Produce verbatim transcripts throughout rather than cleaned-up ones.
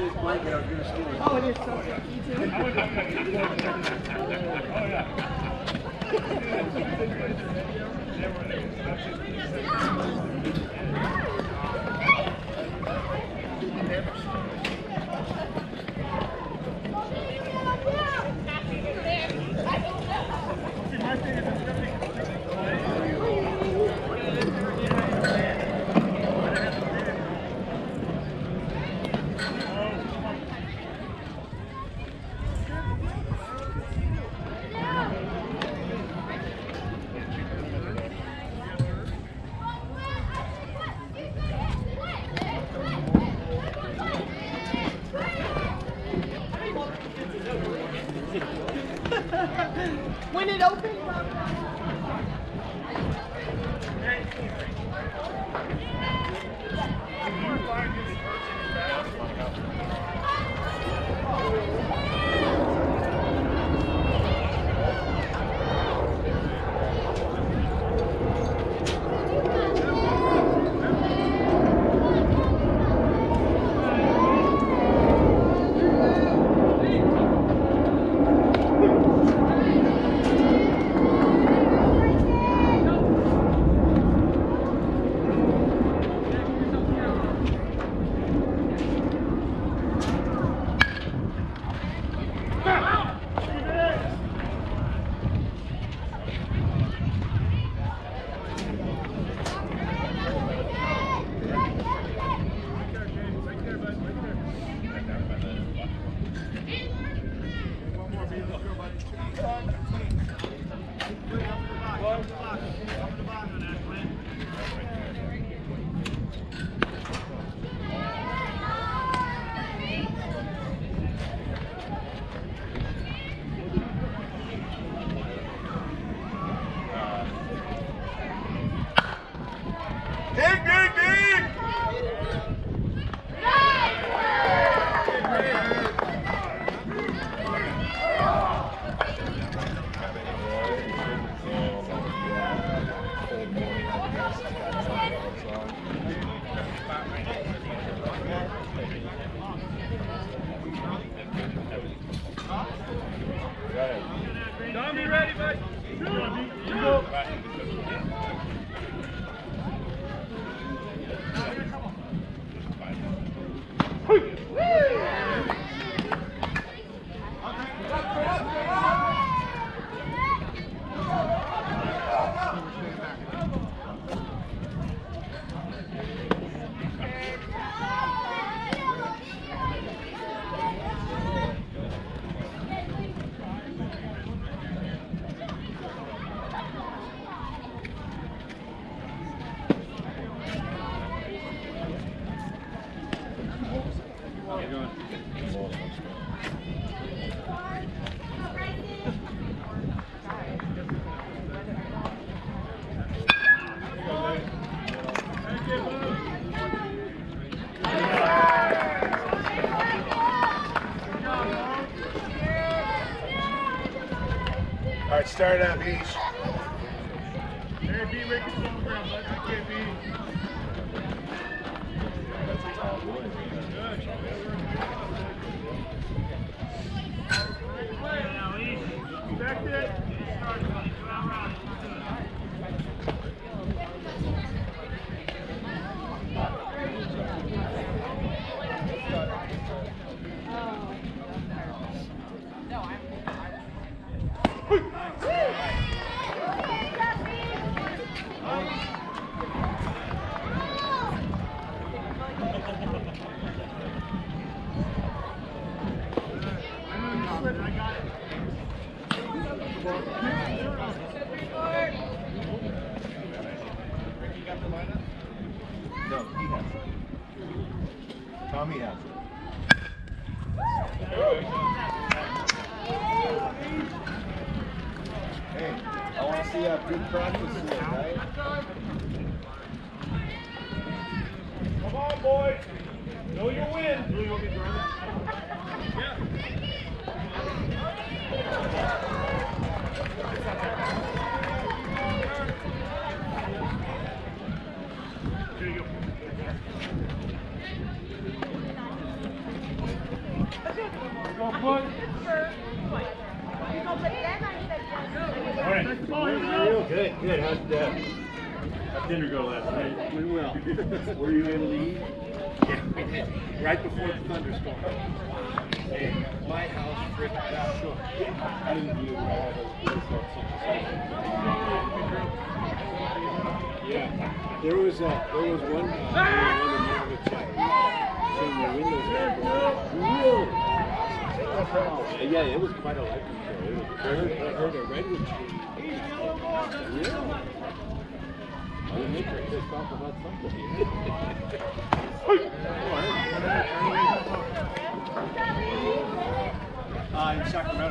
this blanket, I was going to steal it. Oh, it is so sticky too. Oh, yeah. When it opens, Tommy, ready, bud? All right, start up, East. Hey, B, Rick is on the ground, bud. I can't be. Now, East. Back there. No, he has it. Tommy has it. Hey, I want to see how good practice is, right? Come on, boys. Know your win. Yeah. Here you go. Go put. Morning. Good, good. How's that? How'd dinner go last night? Went well. Were you able to eat? Yeah, we did. Right before the thunderstorm. Hey, my house friggin' out. Sure. I didn't do it right. Yeah, there was a, there was one guy who the windows were yeah, it was quite a light show. I heard, I heard a redwood tree. Yeah. I didn't make her just talk about something. Uh, in Sacramento.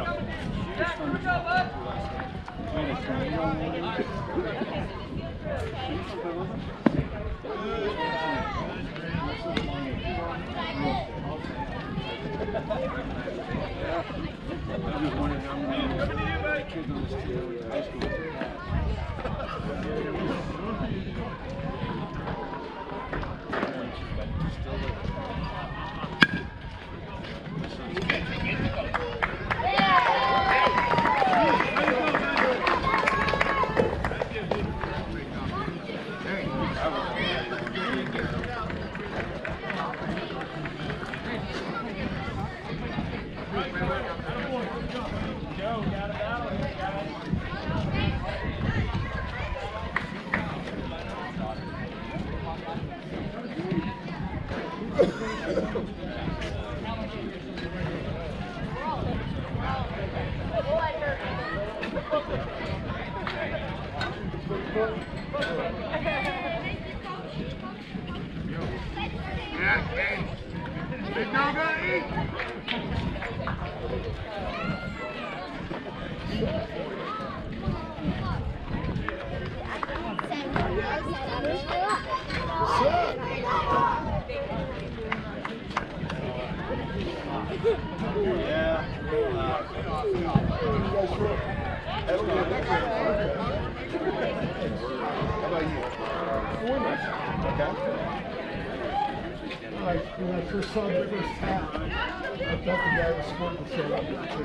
When I first saw the first half, I thought the guy was scoring the show.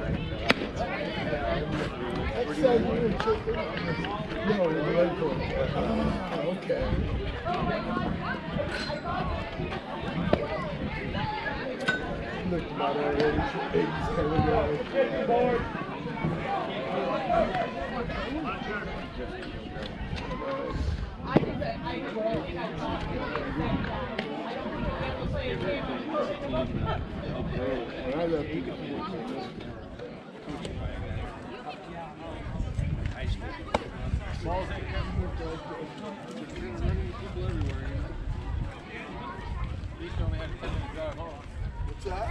That's how you were chicken. No, the Leghorns. Ah, okay. Looked about our age, eighties kind of guy. I did that. I did What's that?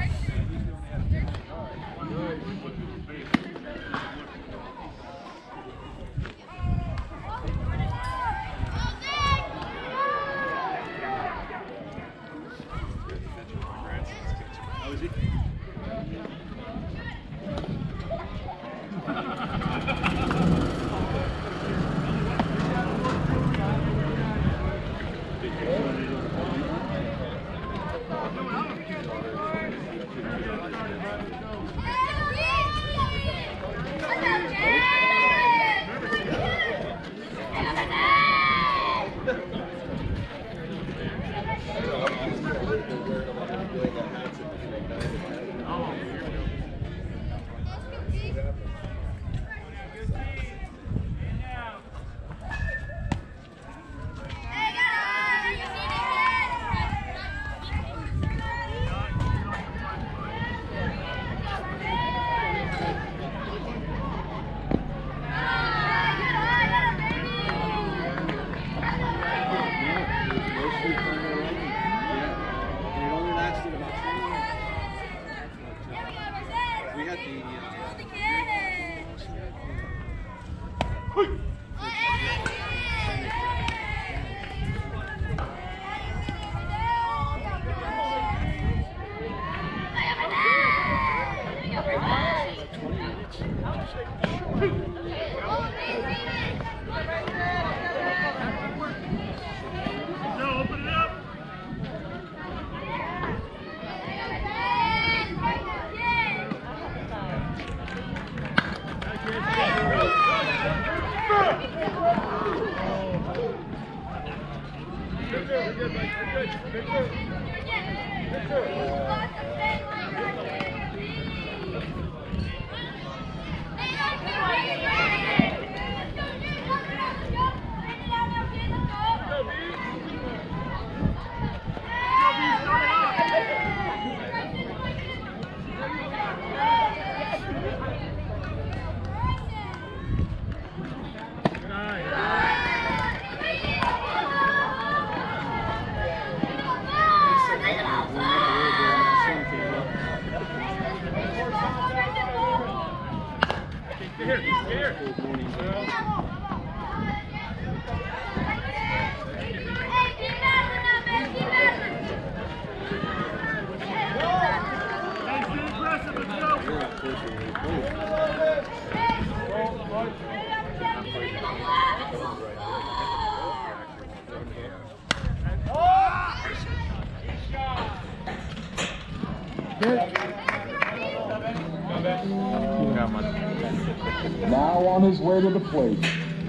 Now on his way to the plate,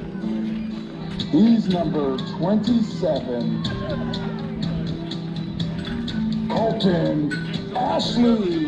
he's number twenty-seven, Colton Ashley.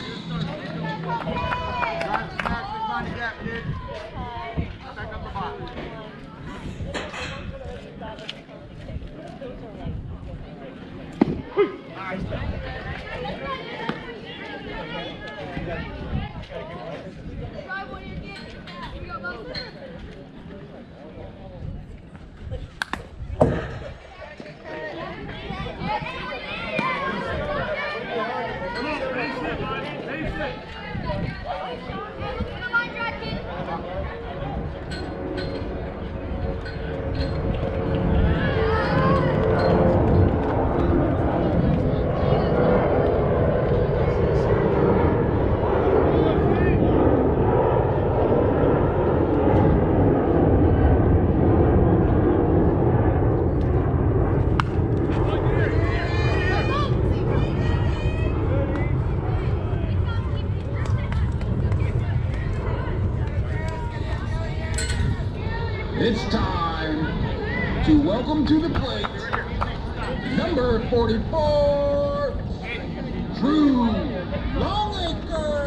It's time to welcome to the plate number forty-four, Drew Longacre.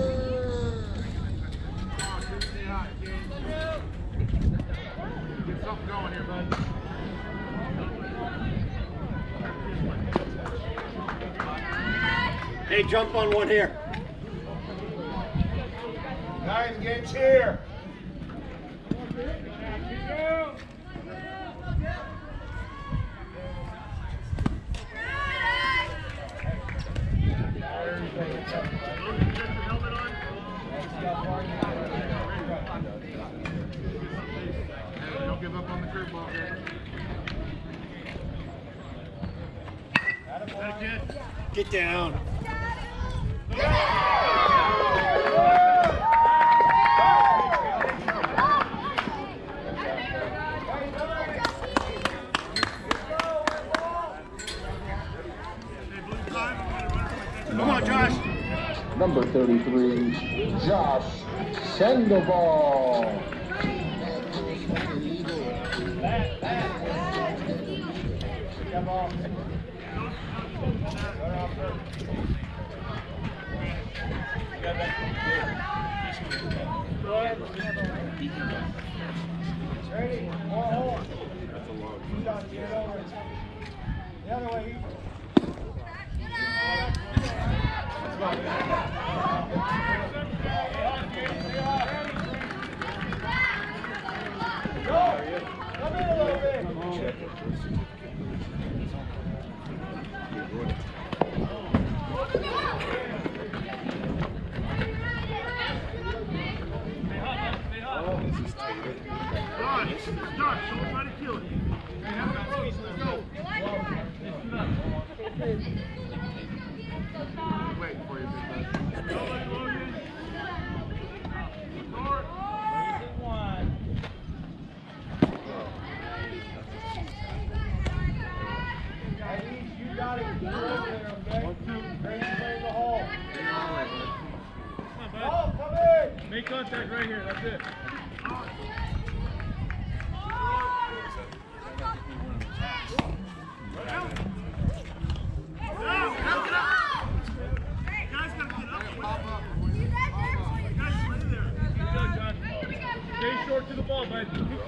Get something going here, bud. Hey, jump on one here. Guys, get here. Don't give up on the curveball here. Get down. Come on, Josh. Number thirty-three, Josh Sandoval. Come on. Ready? More horn. That's a long You got to get over it. The other way. Go! Come in a little bit. Josh, Josh, don't try to kill it. Hey, have that space, let's go. Waiting for you, big bud. Go, Logan. Start. One. You got it. You're over there, okay? One, two. Ready to play the hole. Come on, bud. Oh, come in. Make contact right here, that's it. Get up, get up. short to the ball, bud. Short to the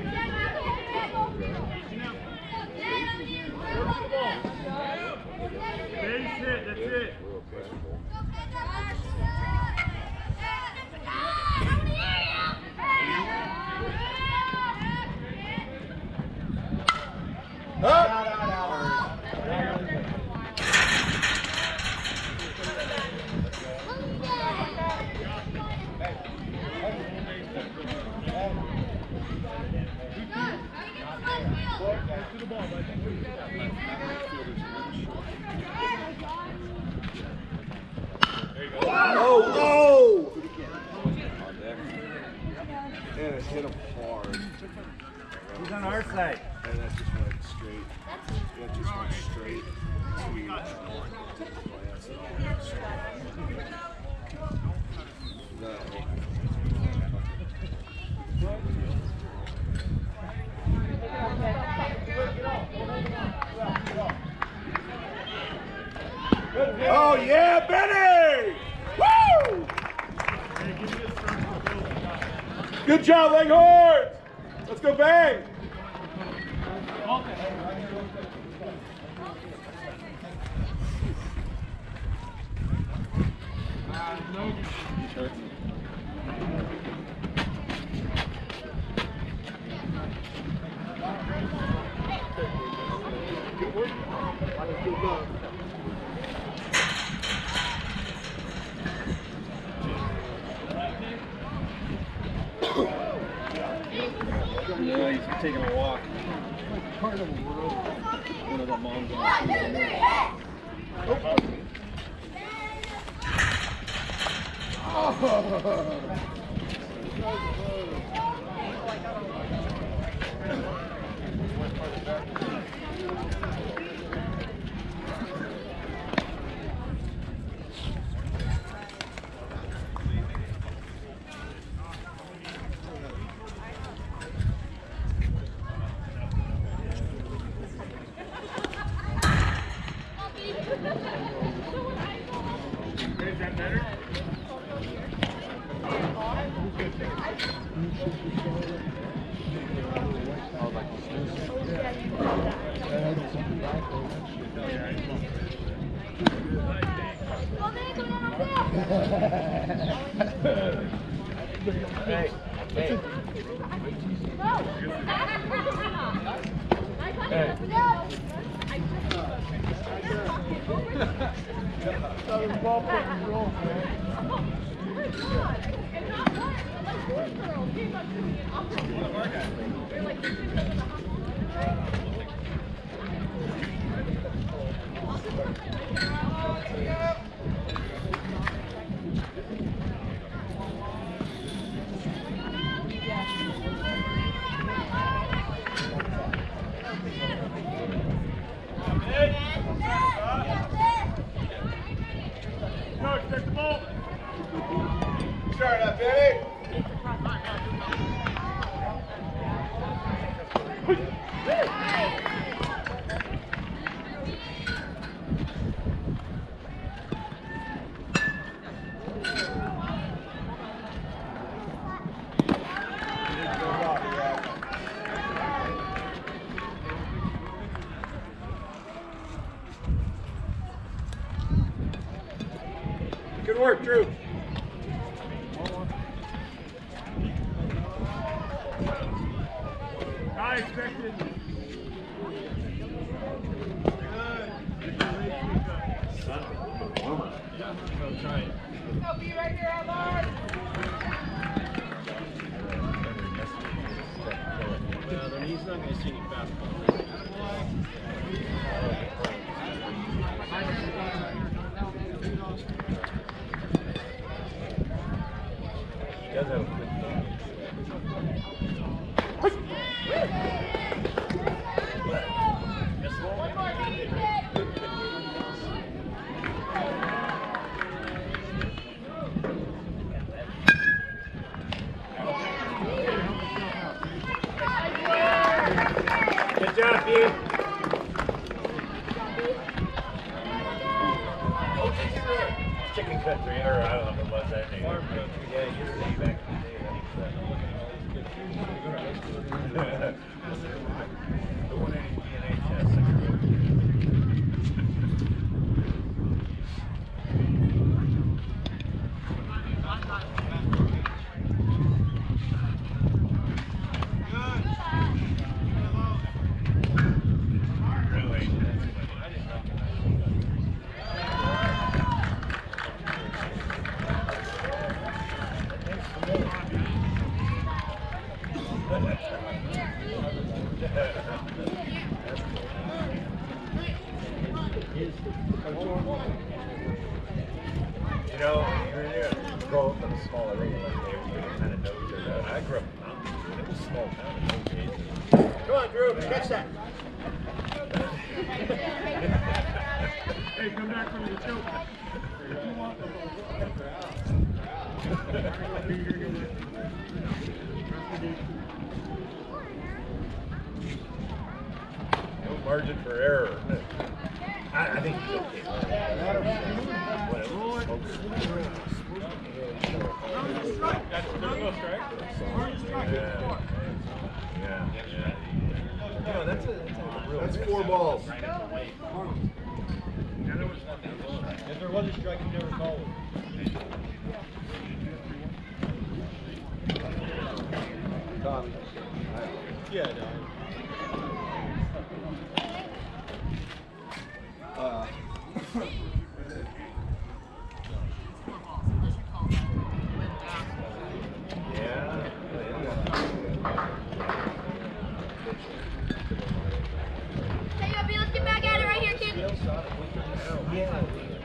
ball. Base hit, that's it. Oh, oh! And it hit him hard. He's on our side. And that just went straight. That just went straight to the plants and all that stuff. Oh yeah, Benny! Woo! Good job, Leghorns! Let's go bang! Yeah, he's taking a walk. Part of the world. One of the moms on Is that better? Hey, hey. Hey. Coach, take the ball. Start up, Benny! Good work, Drew. I expected. Go be right here, Outlaws. Well, then he's not going to see any fastball. He does have a quick game. Good job, Pete. Chicken country, or I don't know if it was that name. Yeah, it used to be back in the day. You know, when you're grow up in a small area like there, you kind of know each other. I grew up in mountains, and it was a small town in those days. Come on, Drew, catch that. Hey, come back from the choke. No margin for error. I, I think he's okay. Whatever. Yeah. Yeah. Yeah. You know, that's a, that's a real That's four balls. If there was a strike, you never call it. Tommy. Yeah, no. Uh, Yeah. Hey, Yobi, let's get back at it right here, kid. Yeah.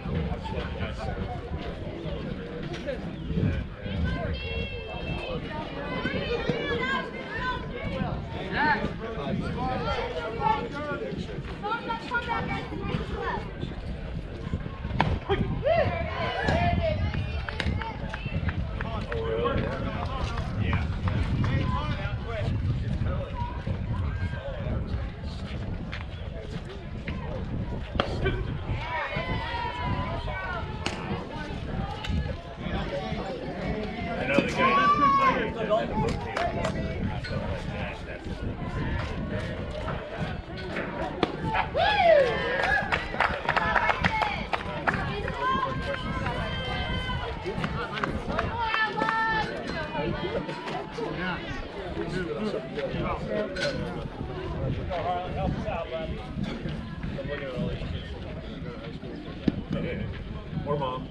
I know the guy my age that had a rotator cuff and stuff like that. That's Help us out, bud. I'm looking at all these kids. Or mom.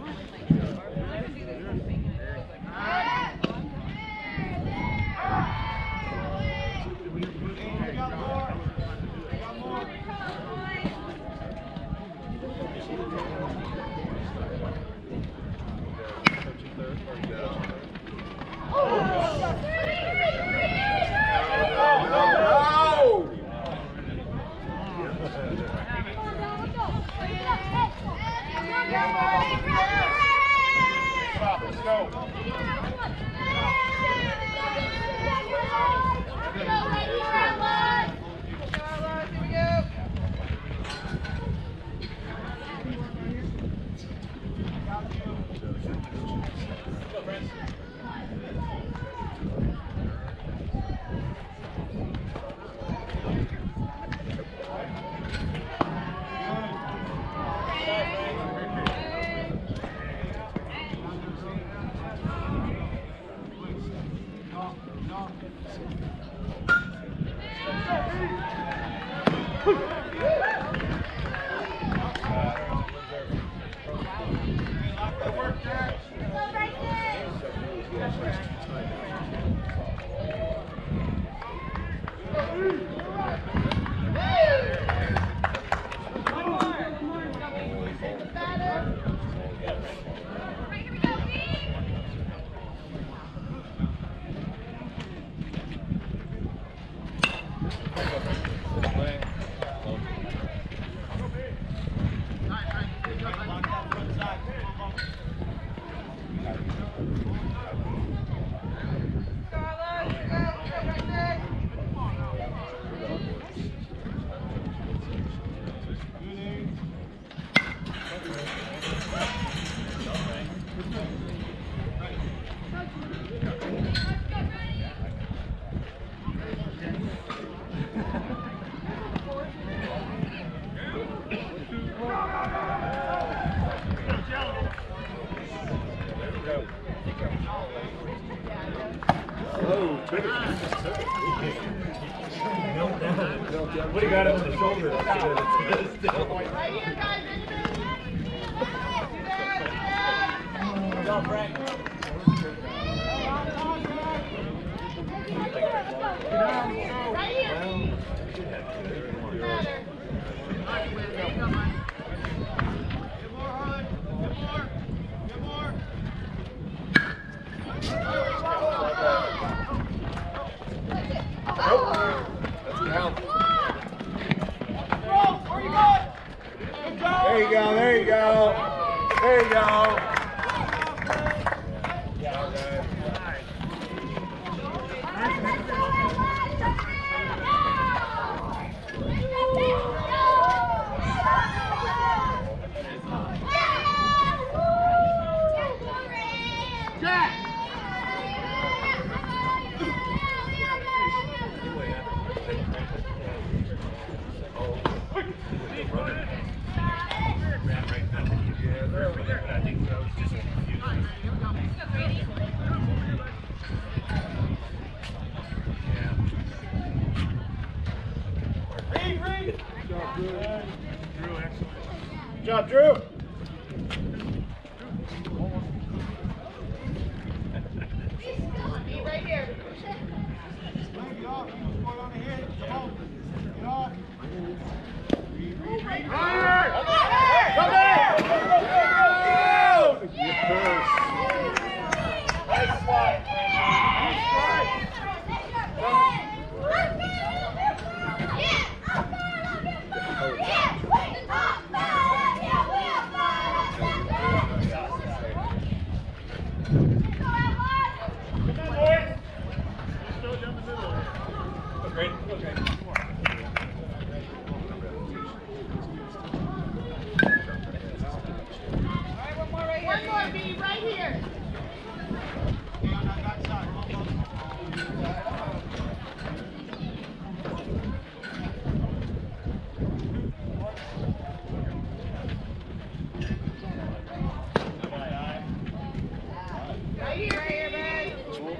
Let's go. Would have got him in the shoulder. That's good. That's good still. Right here, guys. Good job, Frank. Right here. Better. There you go, there you go. There you go. Good job, Drew. Be right here. One more, be right here. Right here, right here, man.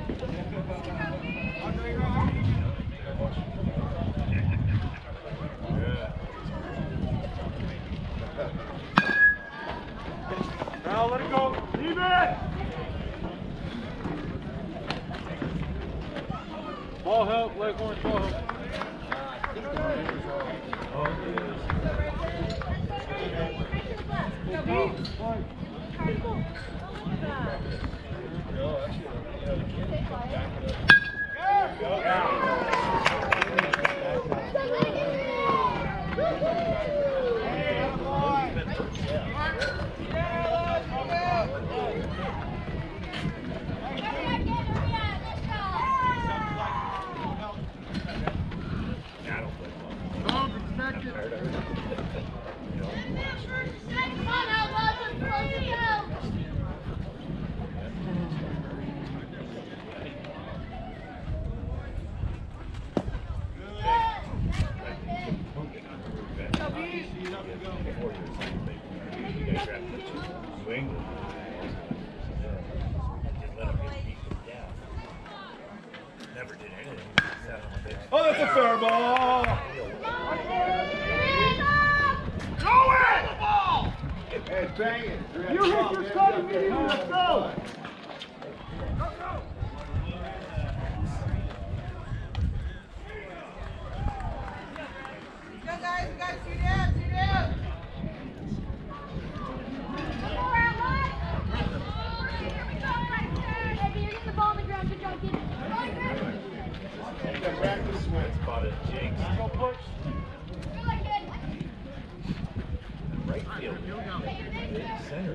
Now let it go. Leave it. Ball help, Leghorns, ball help. Come on, Outlaws, let's close it out. Oh, that's a fair ball. Go in! Hey, bang it. You hit your starting meeting, let's go! Go guys, we got two down, two down. Baby, you're getting the ball on the ground. Good job, kid. Practice swing. Spotted Jinx. Go push. Good luck, kid. Right field. Center.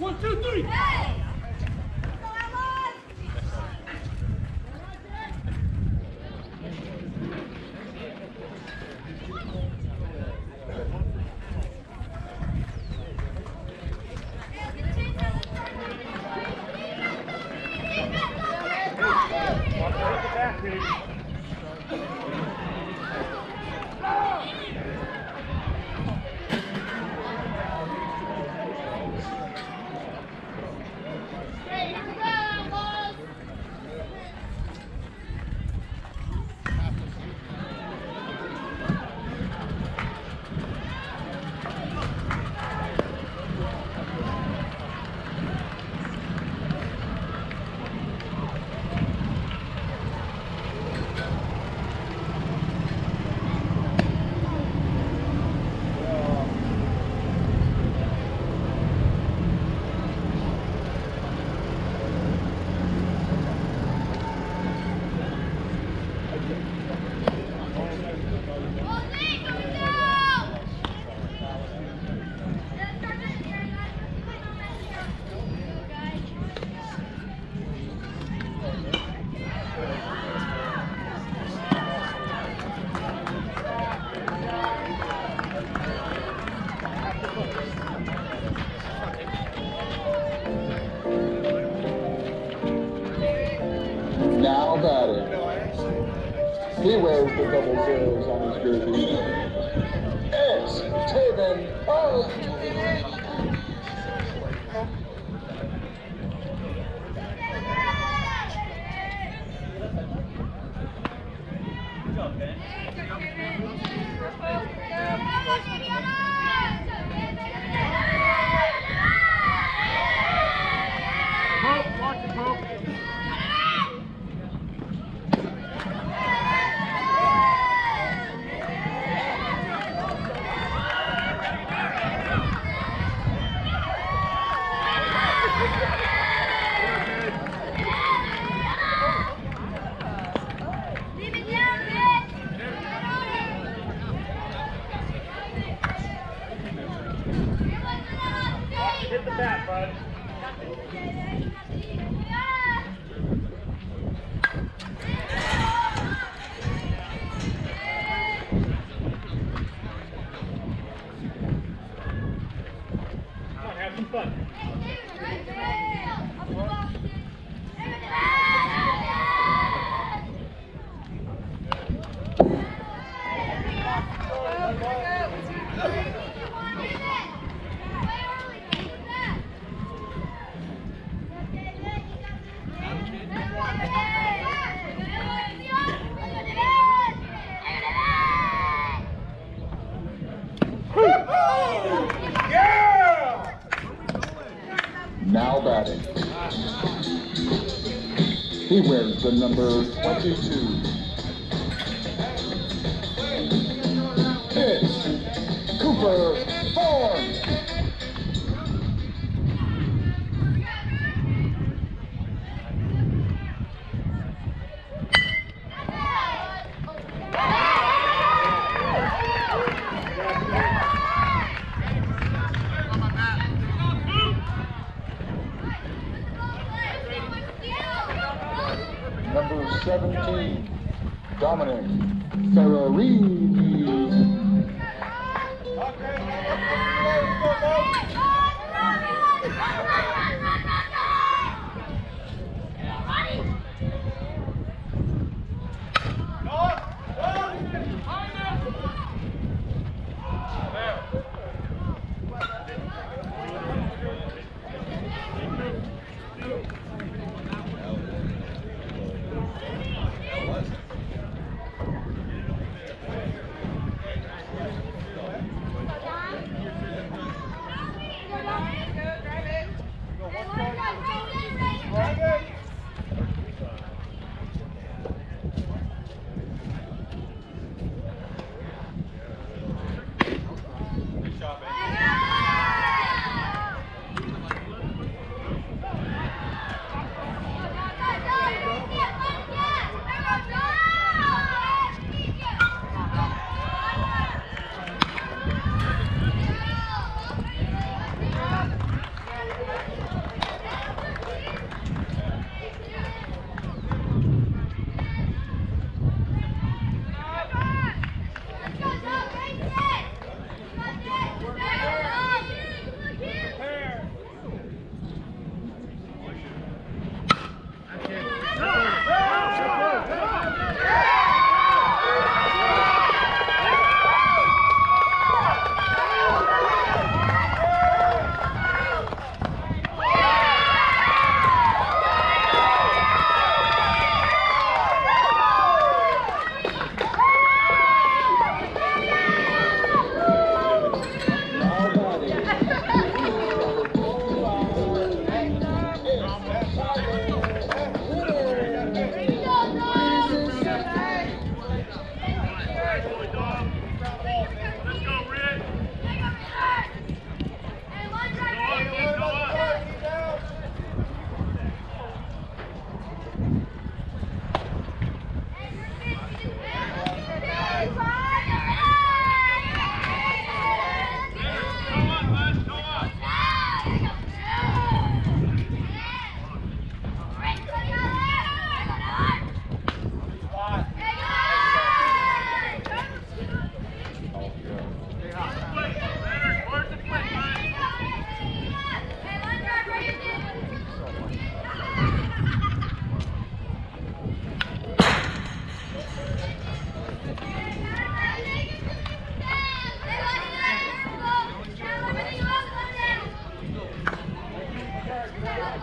One, two, three. Now batting. He wears the double zeros on his jersey. It's Taven Park. Pope, watch it, Pope. Hit the bat, bud. Come on, have some fun. Now batting. He wears the number twenty-two. It's Cooper Thorne. Number seventeen, Dominic Ferrarini.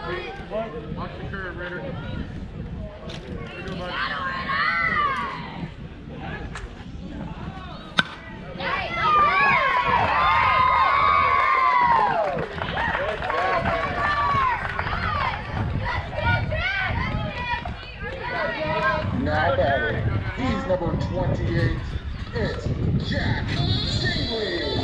Watch the curve, Ritter. Here we go, buddy. Now batting, he's number twenty-eight. It's Jack Stingley.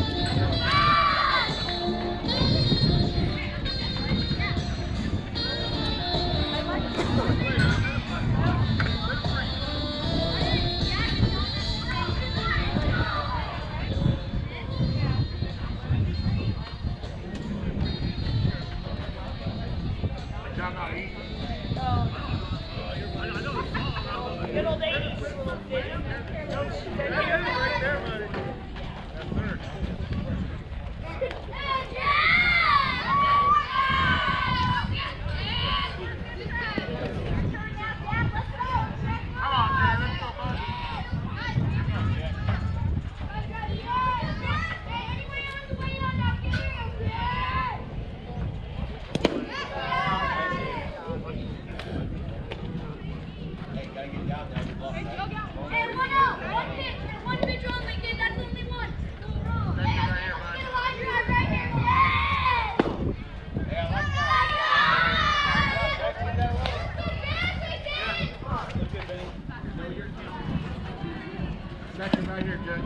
Second right here, Judge.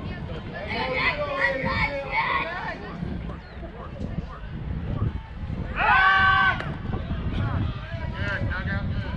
Good, dug out good.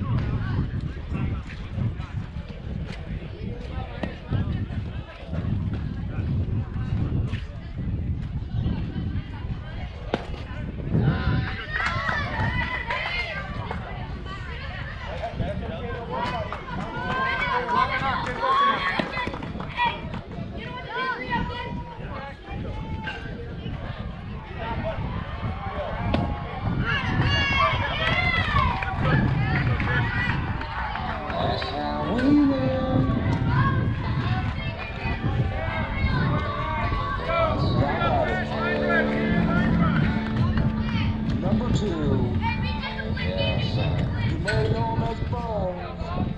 Number two. Yes, sir. You made home as bones.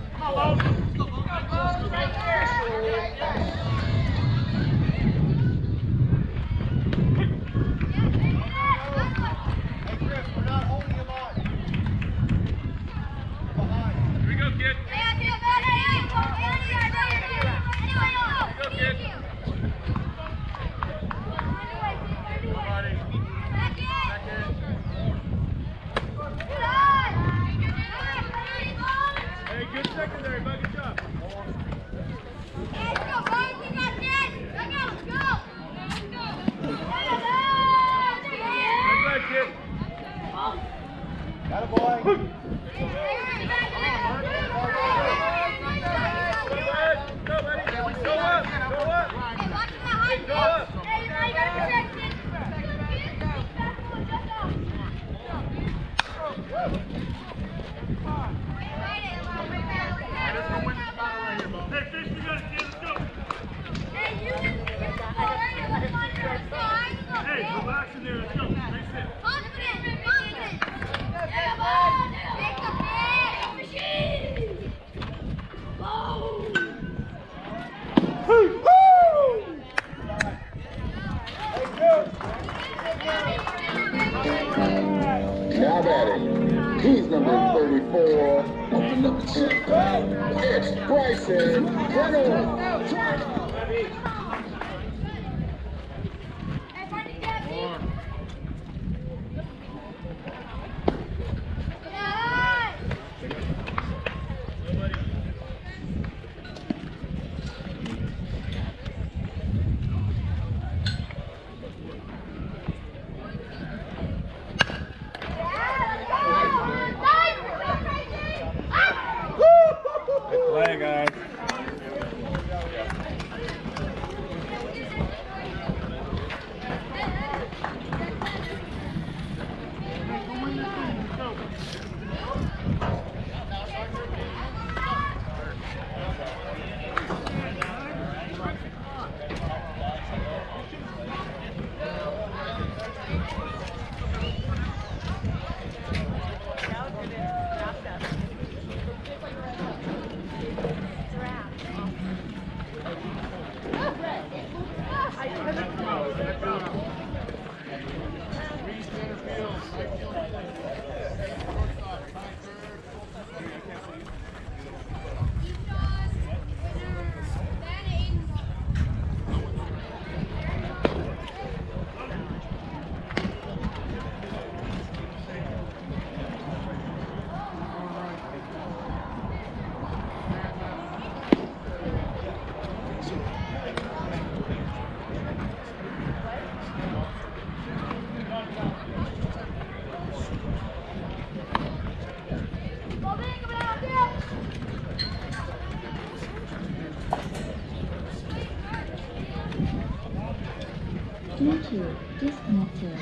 Here we go, kid. Hey, good secondary, bud. Good job. Good, kid. Got a boy. Go, bud. Go, buddy. Go up. Go up. Go up. Hey, Fish, we got it, kid. Let's go. Hey, relax in there. Let's go. Nice hit. Now batting, he's number thirty-four. Open up the check bag. It's Bryson Reynolds. Play, guys. Bluetooth disconnected.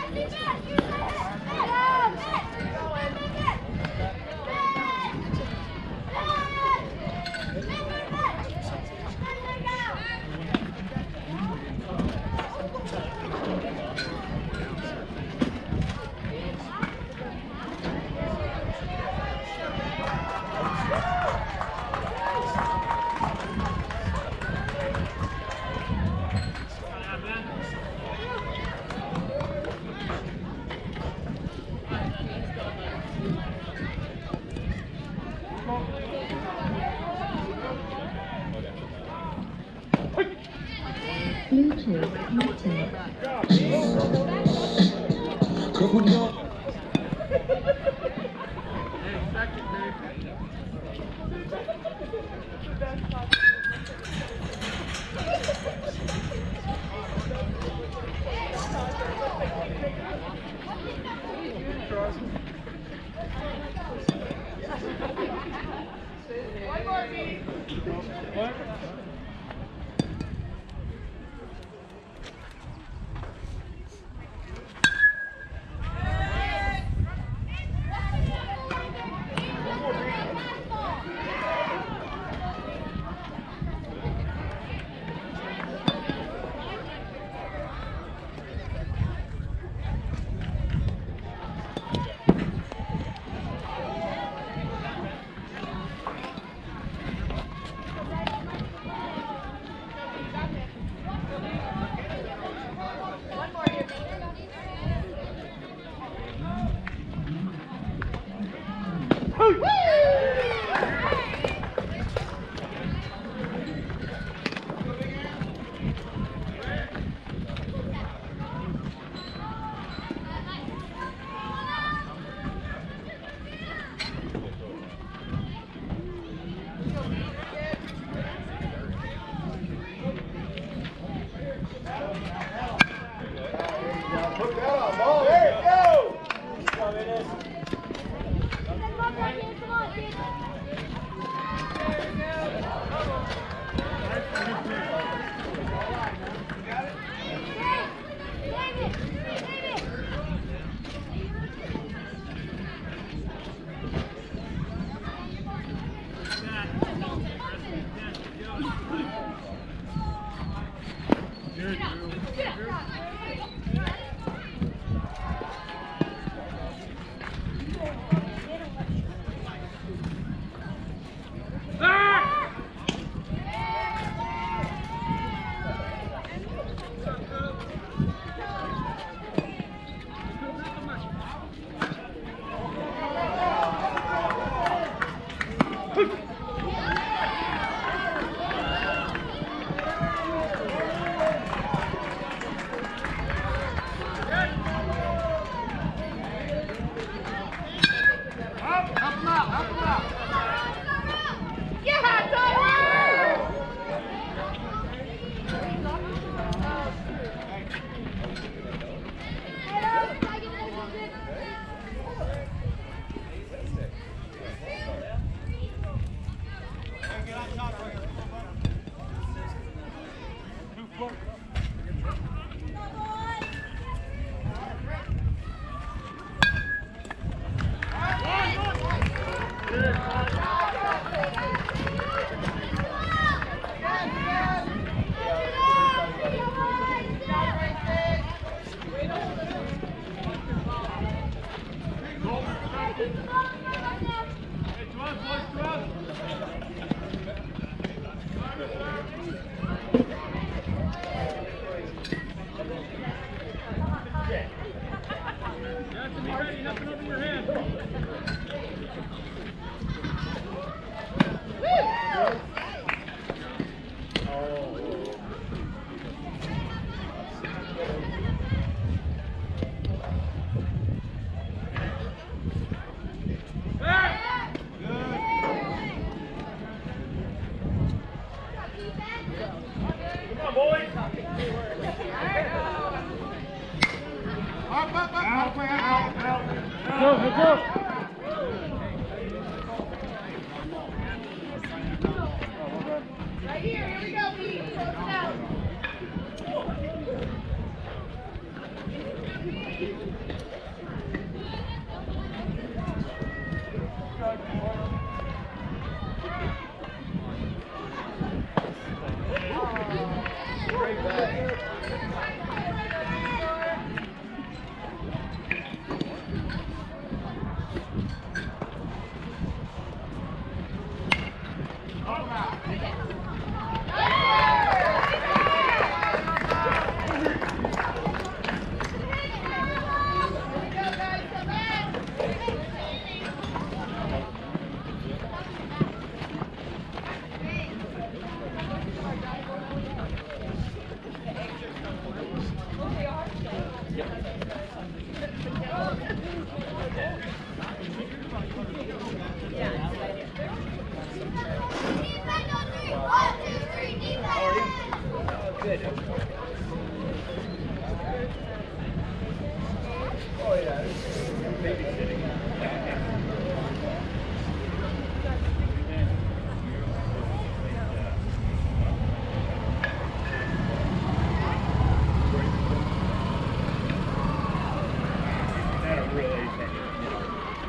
Bluetooth connected. One more beat. What?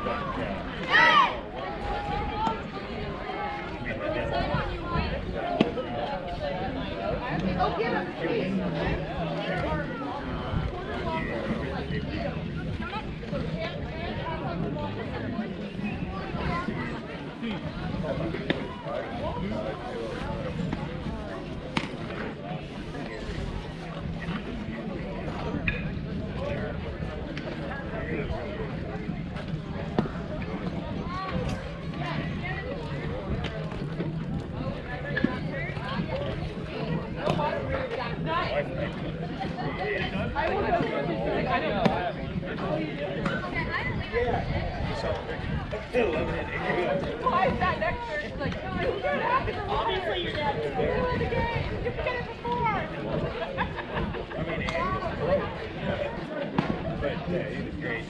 Why is that next to her? She's like, no, you don't have to. Obviously your dad is there. You won the game. You forget it before. I mean, he was broke. But yeah, he was great.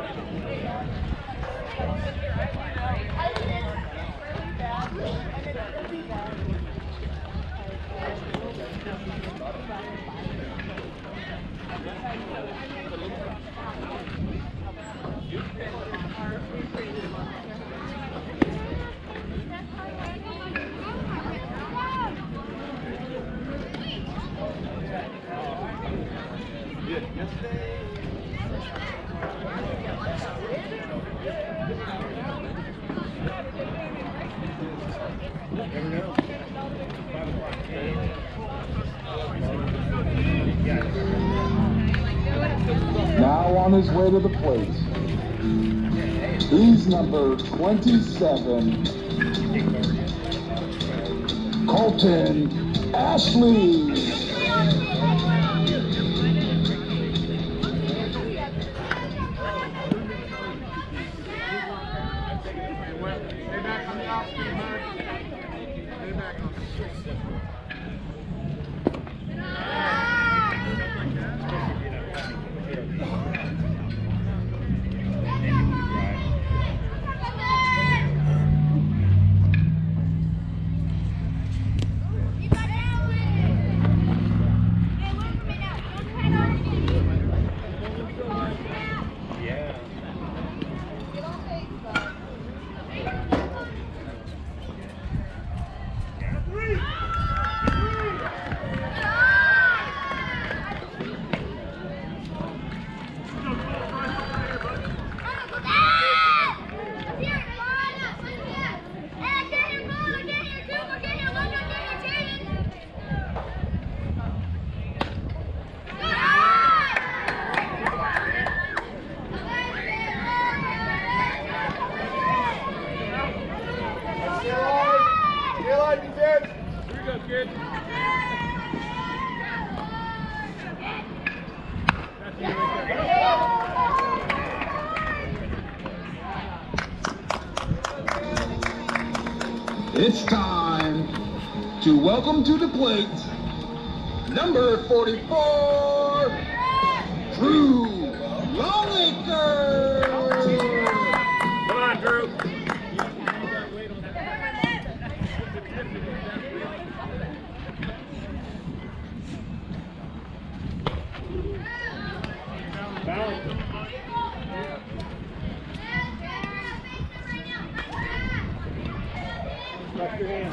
I think it's really bad, and it's really bad. Now on his way to the plate, he's number twenty-seven, Colton Ashley. It's time to welcome to the plate number forty-four, Drew Longacre. Come on, Drew. Your hand.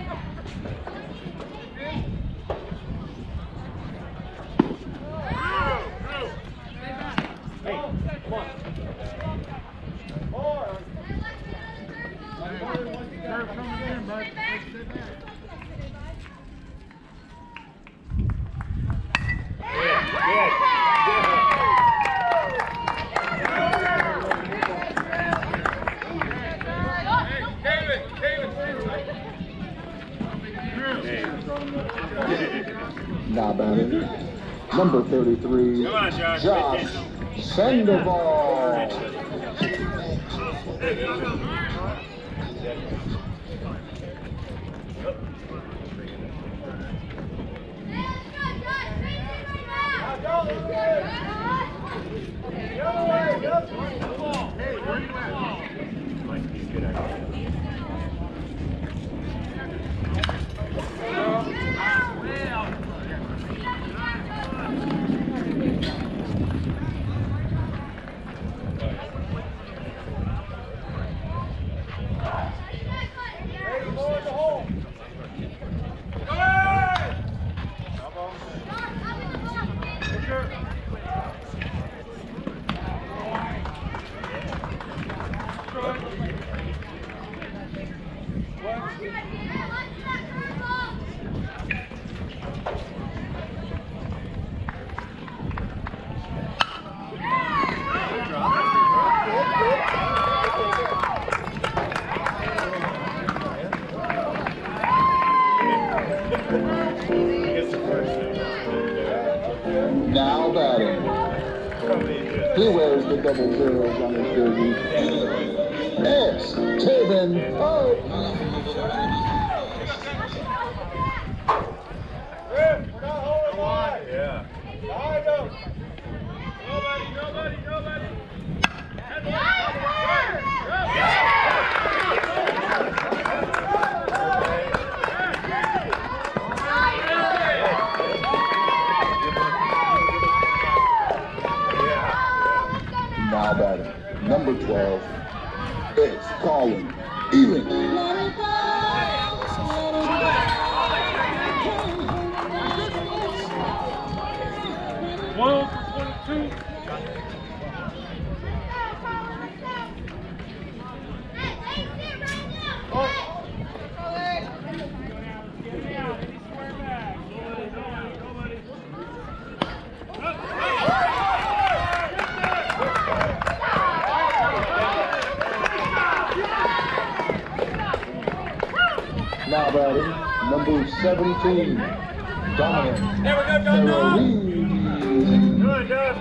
Hey, come on. More. Curve coming in, bud. Stay back. Now batting, number thirty-three, Come on, Josh. Josh Sandoval. Now batting. He wears the double zeros on his jersey. It's Taven Pope. Yeah. Nobody, nobody, nobody. Now batting. Number twelve. It's Colin Ealing. One for twenty-two. Now batting, number seventeen, Dominic. There we go, Dom Dom. Good, good.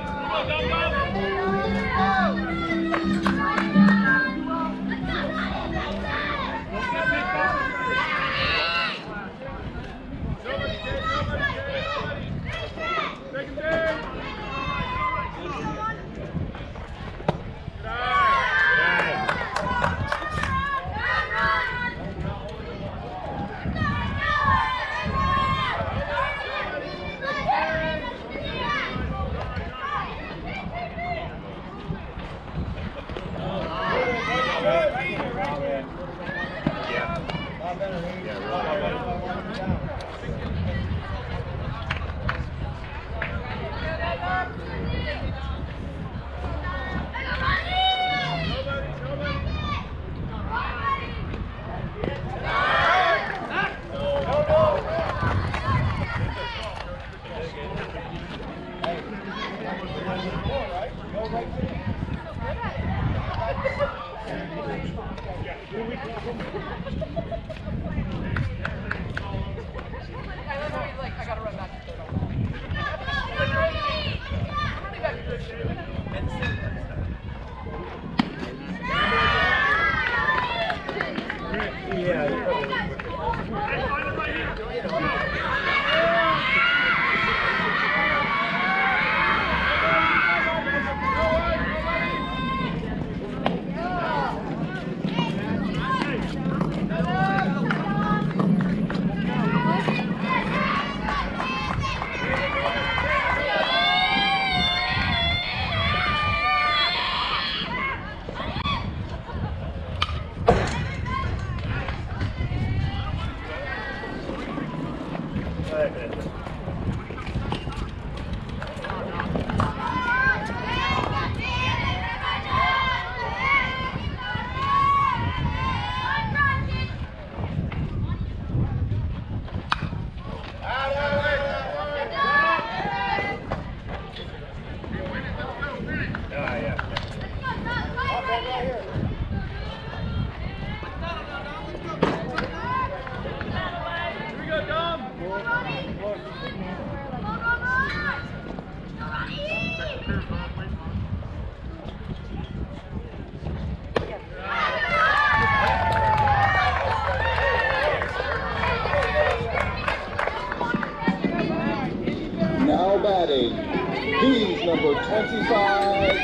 Now batting, he's number twenty-five,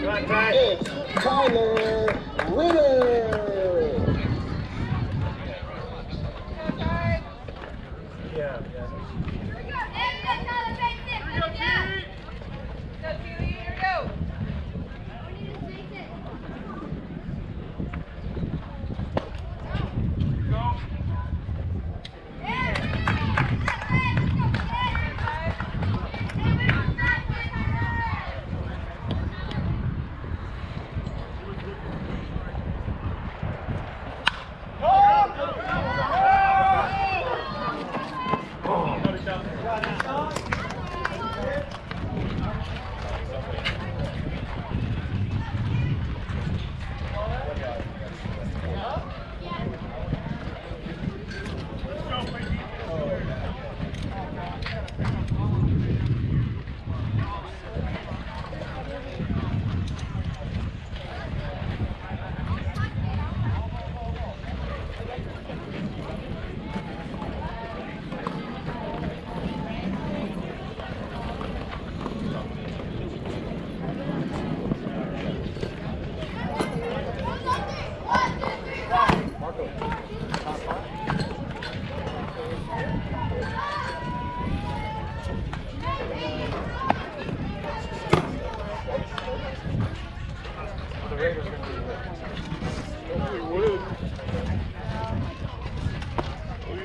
it's Tyler Ritter. Yeah, yeah.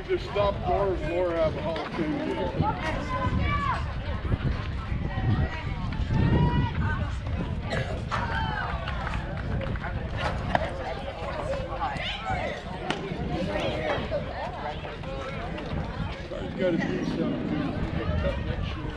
just stop doors or have a Hall of Fame game. Got to do something. Cut next year.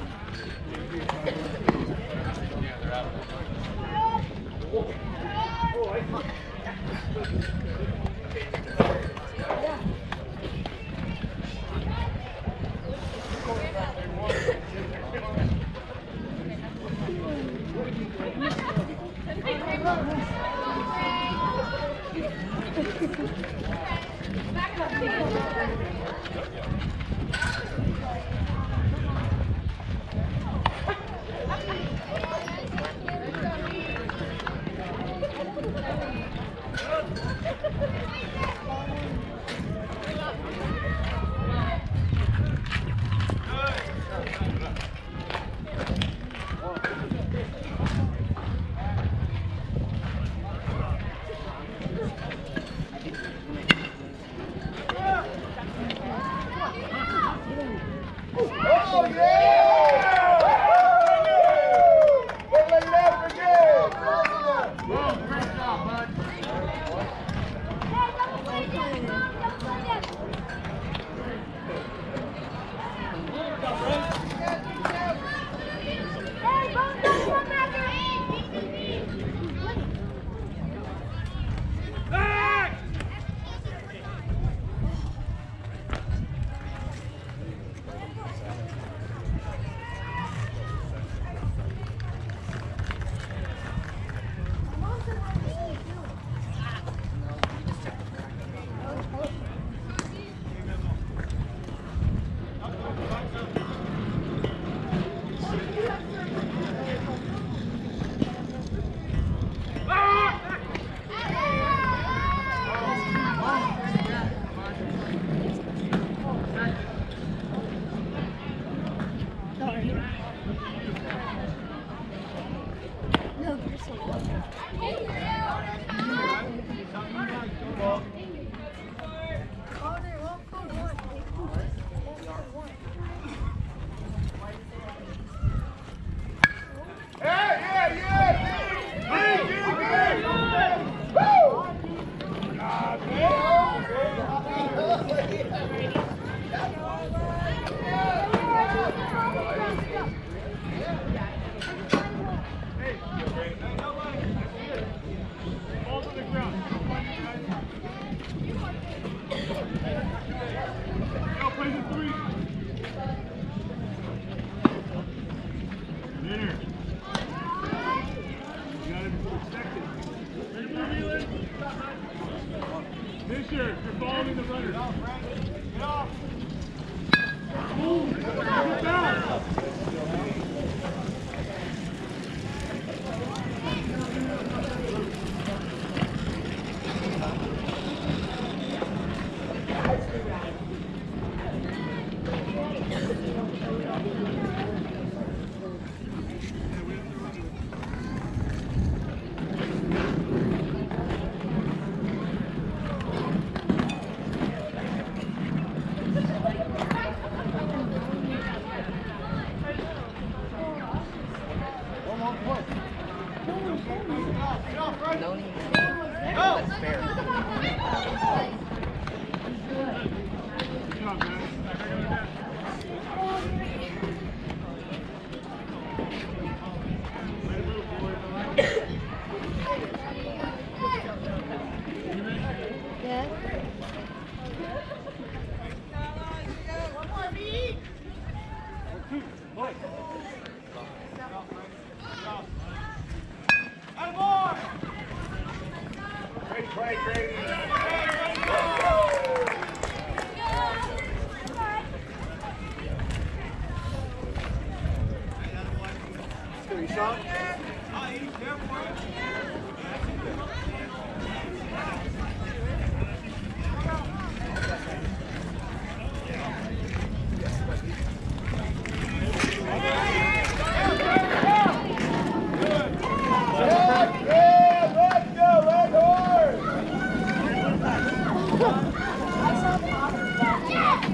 Yeah!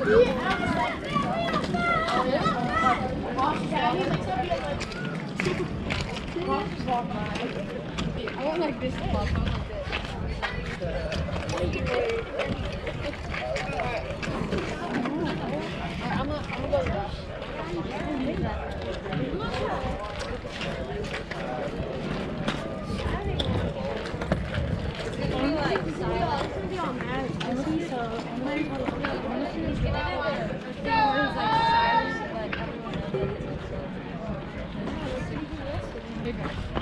I want like this to pop on like this. Alright, I'm gonna, I'm gonna go with that. It's gonna be like, it's gonna be all mad. I think so. I'm like, I'm just gonna get out of it. It's like silence, but everyone knows it.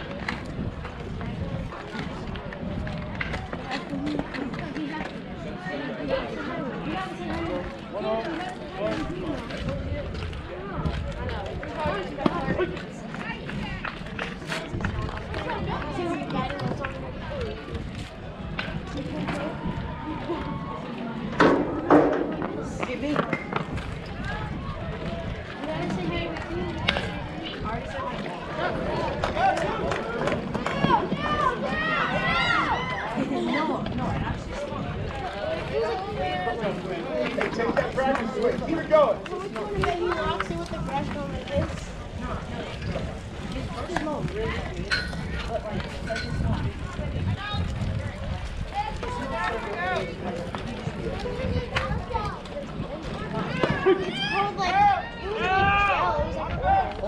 Take that practice away. Keep it going. He walks in with the brush going like this. It's called like, it was like a gel, it was like a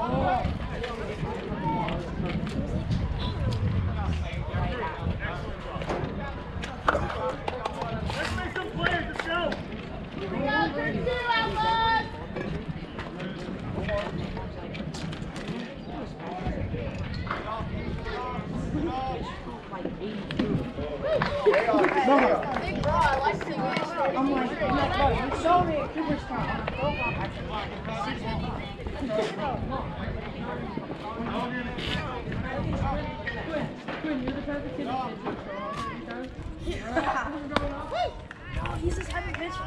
Let's make some plays. Let's go. Big bra, I like to I'm like, I'm like, bro, you saw me at Cooperstown. He's this heavy bitch.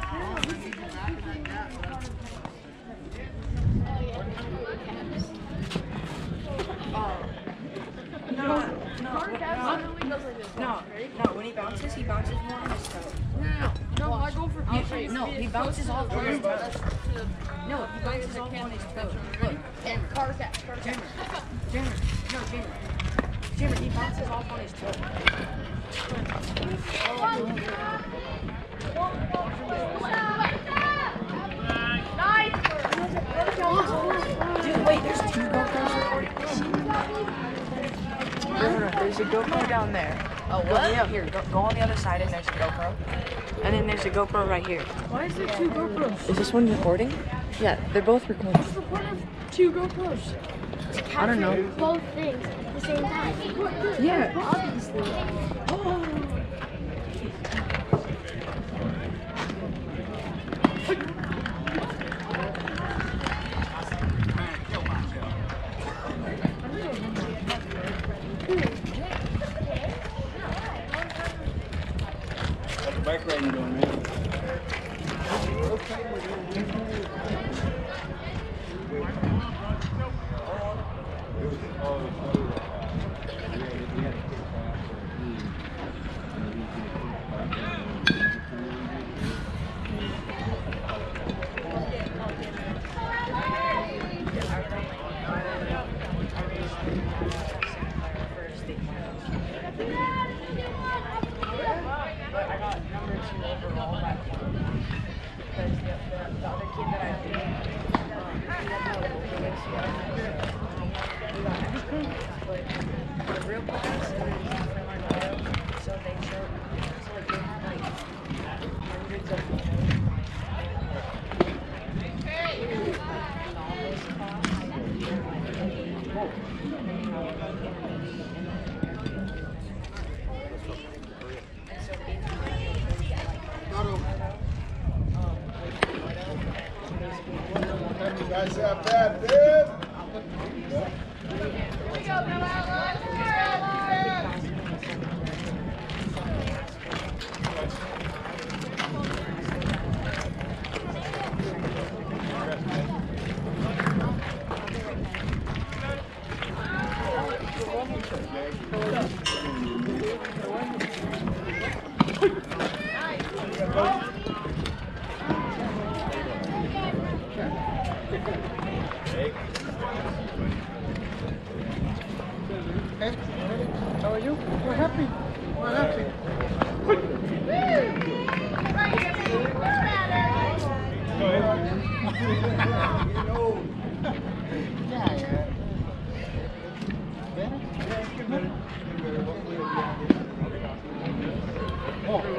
No, no, no, no, no, when he bounces, he bounces more on his toe. No, no, I go for He, no, he bounces off on his toes. No, he bounces off on his toes. Look, and car cat, car cat. Jimmer, no, Jimmer. Jimmer, he bounces off on his toes. Dude, wait, there's two GoPros recording this. No, no, no, there's a GoPro down there. Oh, what? Yeah, here, go, go on the other side and there's a GoPro. And then there's a GoPro right here. Why is there two GoPros? Is this one recording? Yeah, they're both recording. What's the point of two GoPros? To capture I don't know. both things at the same time. Yeah. Obviously. Oh. How's the bike riding going, man? Guys, have that, dude. Here we go, go Outlaws. Go Outlaws.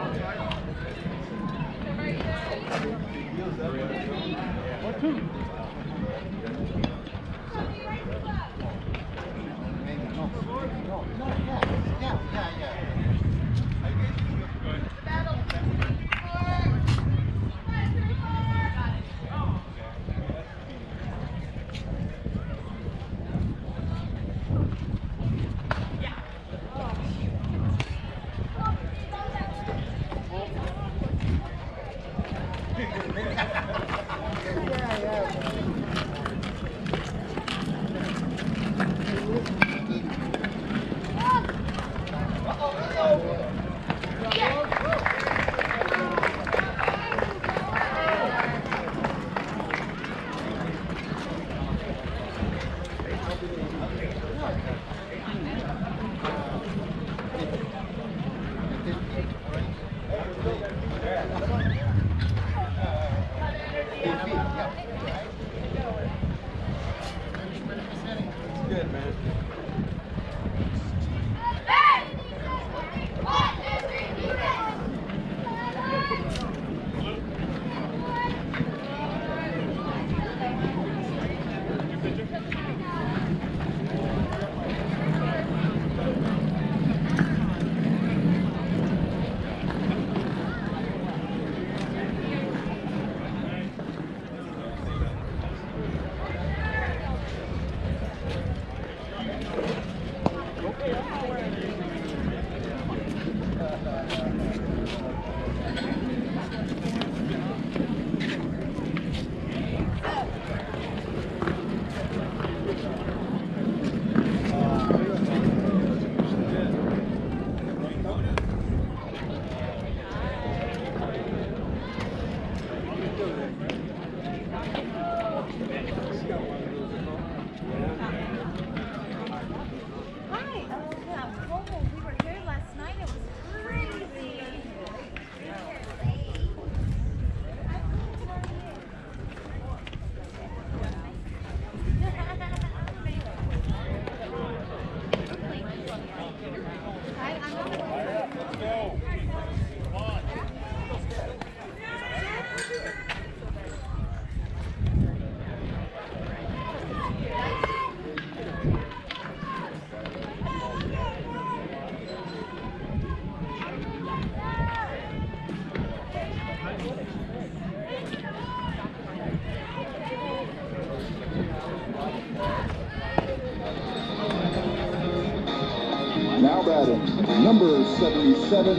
Now batting, number seventy-seven,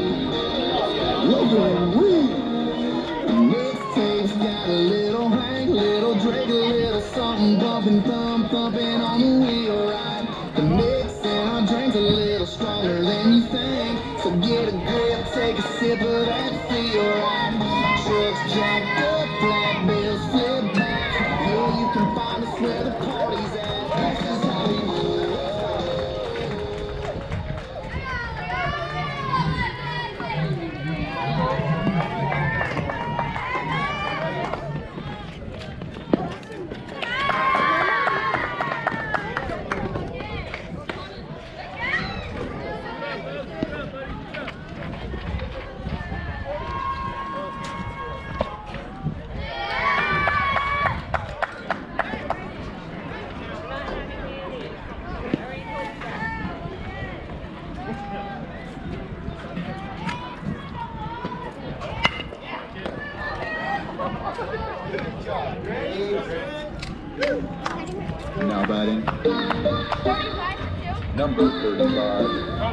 Leghorns. Mixtape's got a little Hank, little Drake, a little something bumping, thump, thumping on the wheel ride. The mix in our drink's a little stronger than you think, so get a grip, take a sip of that feel right. Trucks jacked up, flat bills flip back. Yeah, you can find us where the party's at. This is how we roll. Now batting, number thirty-five.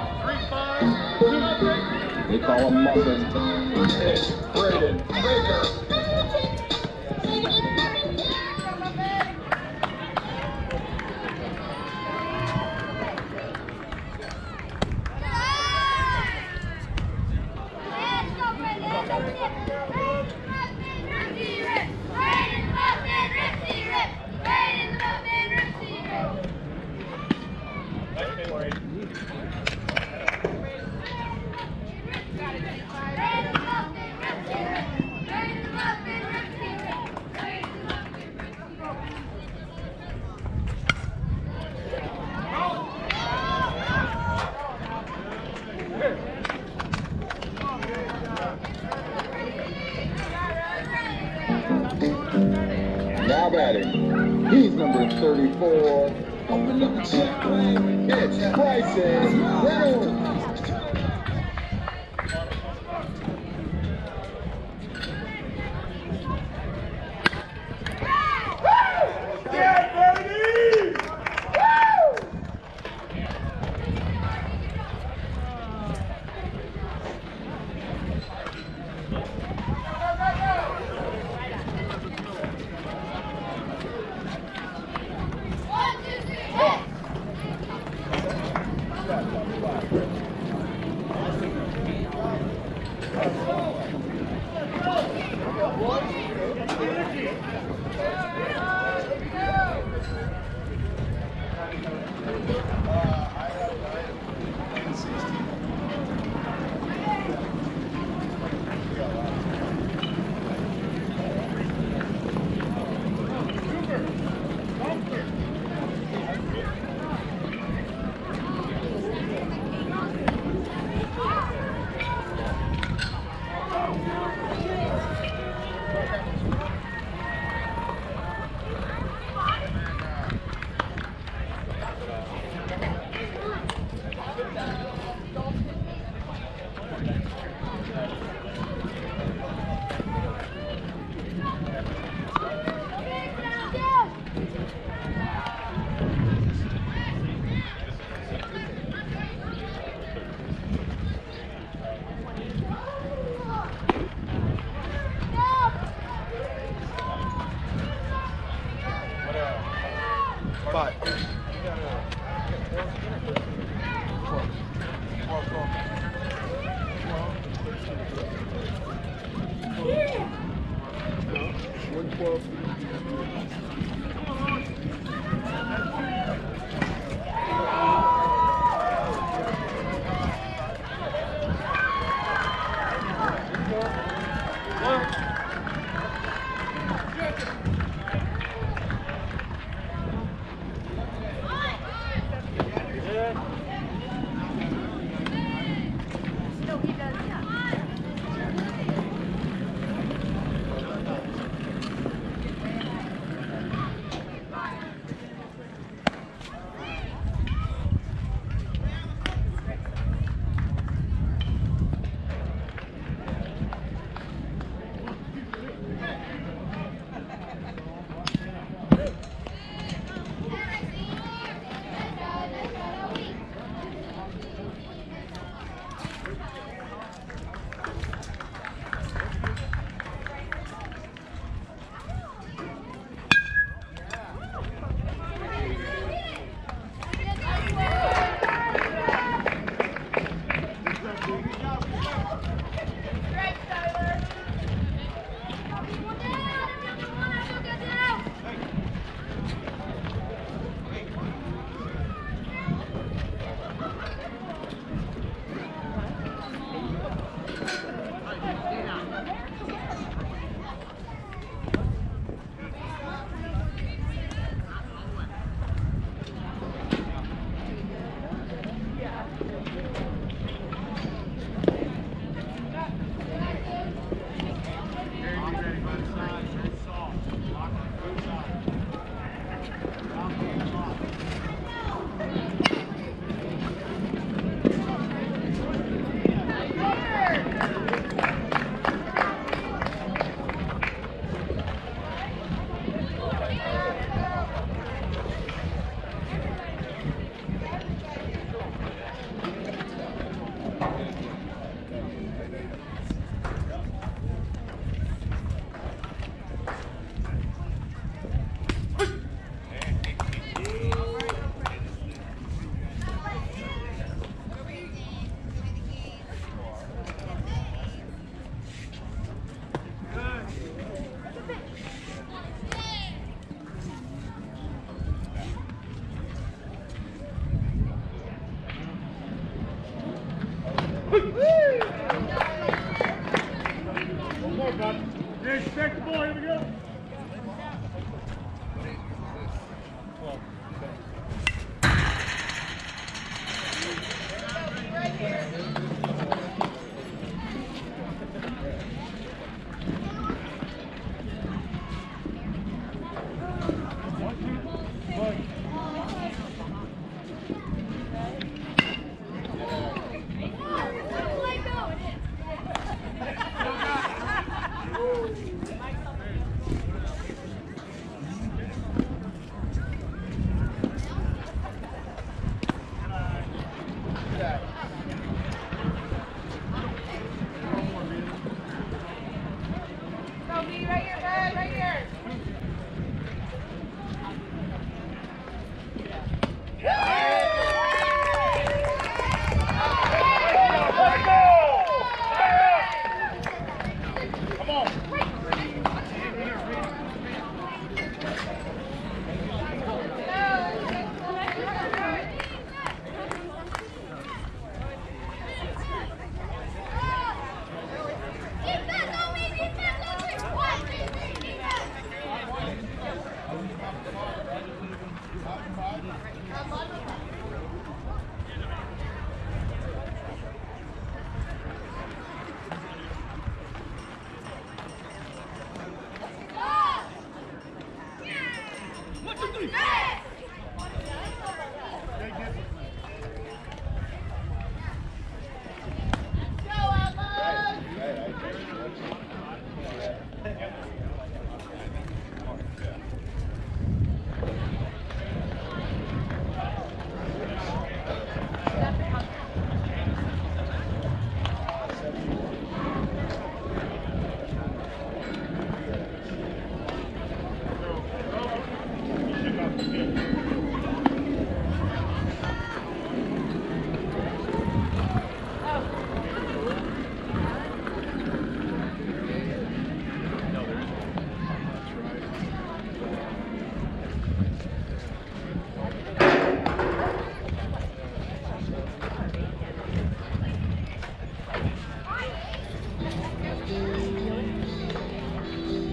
They call him Muffin. It's Braden Baker. Ready, How about it? He's number thirty-four. Open up the check lane. It's Bryson Reynolds.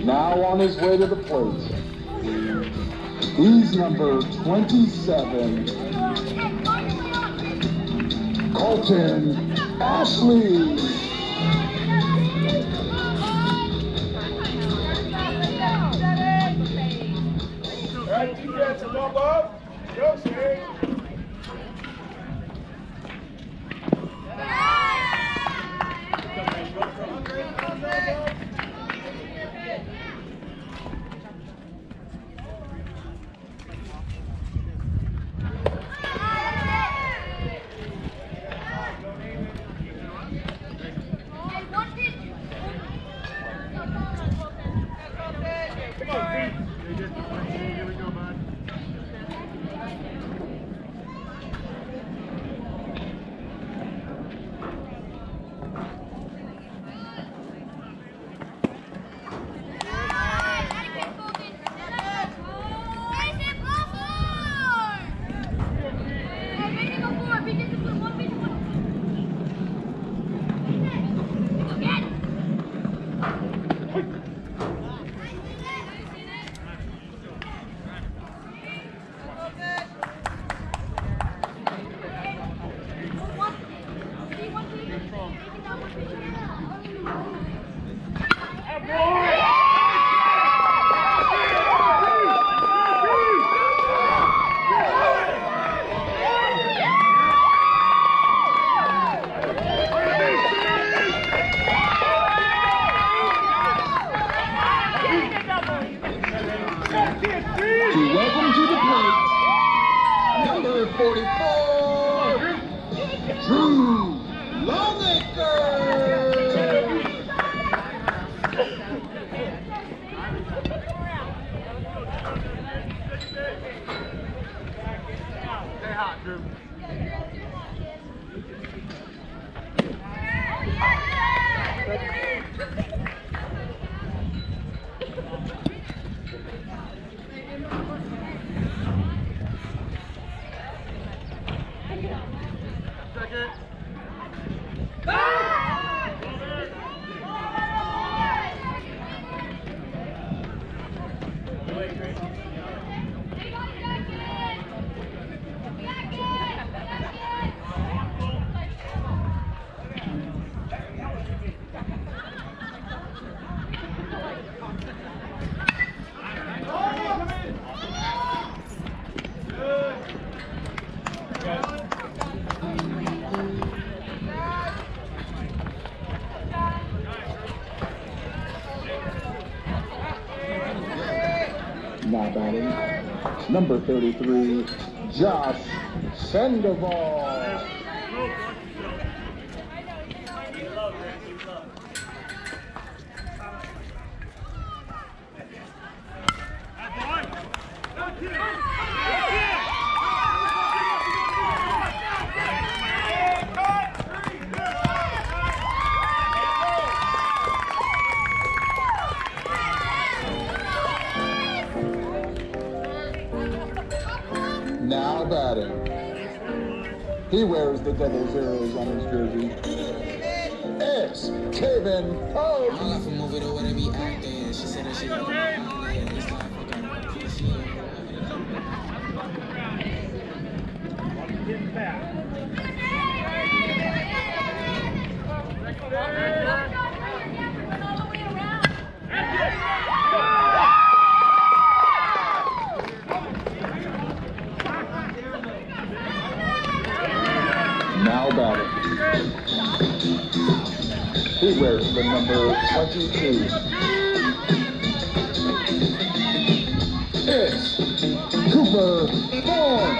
Now on his way to the plate. He's number twenty-seven. Colton Ashley. All right, defense, bump up. Go, Steve. Welcome to the plate, number forty-four, Drew Longacre. Stay hot, Drew. Now batting, number thirty-three, Josh Sandoval. Now batting. He wears the double zeros on his jersey. It's Kevin Pope. I left him over to where they be acting. She said that she was going to start fucking Getting back. Now batting. He wears the number twenty-two. It's Cooper Thorne.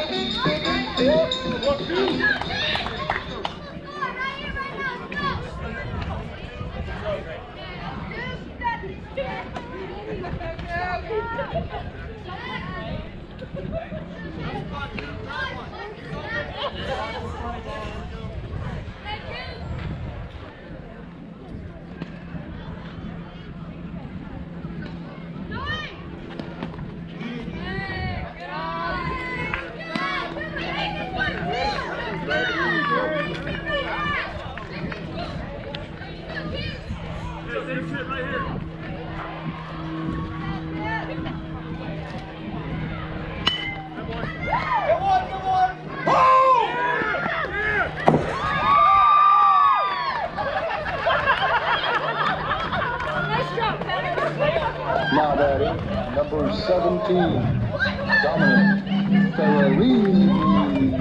ready. Number seventeen, Dominic Ferrarini.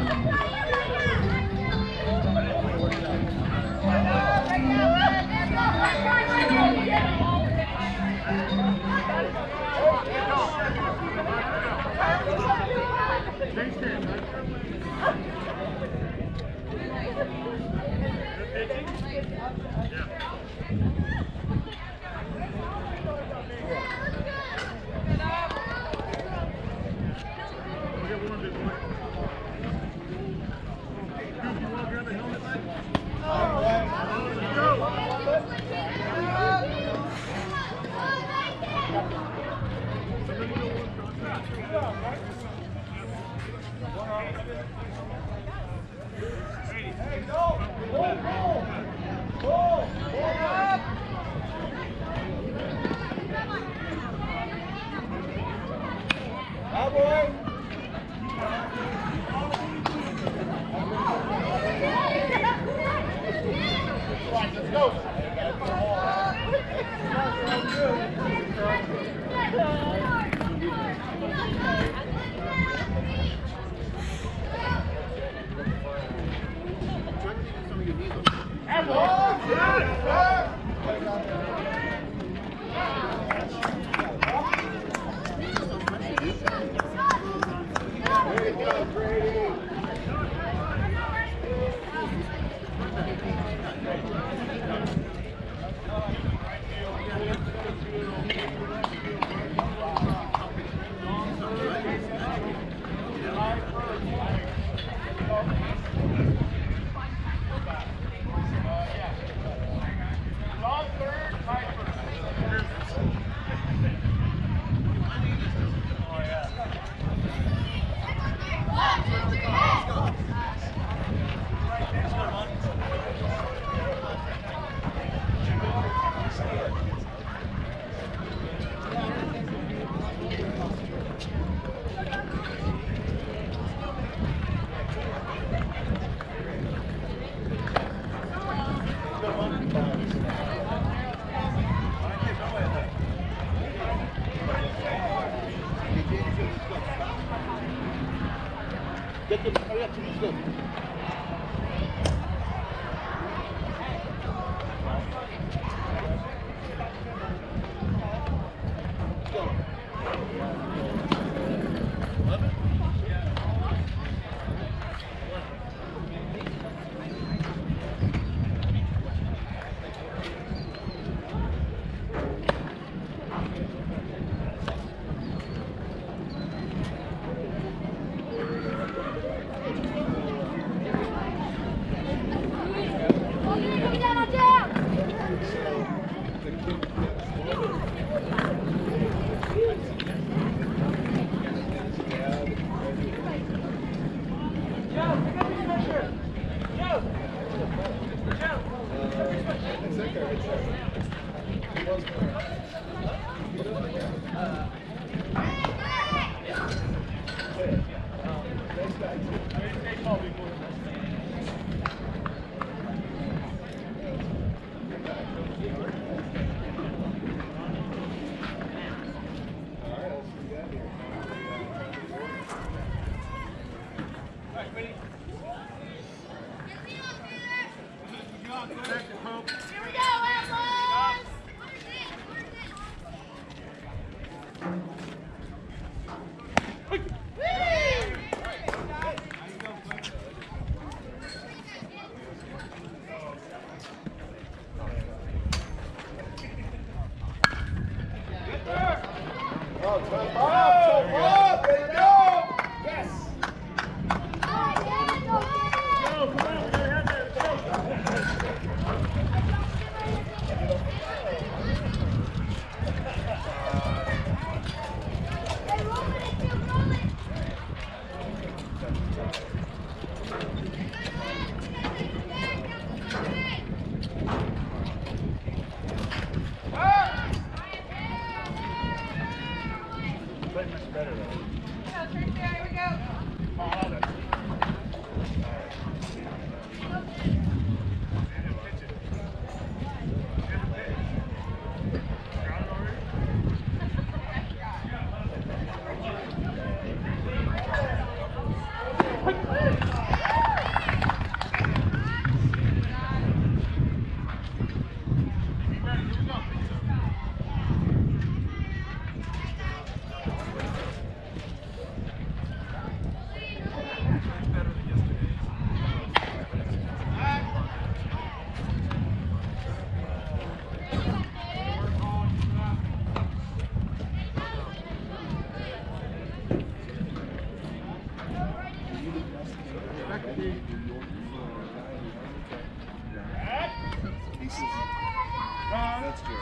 That's good.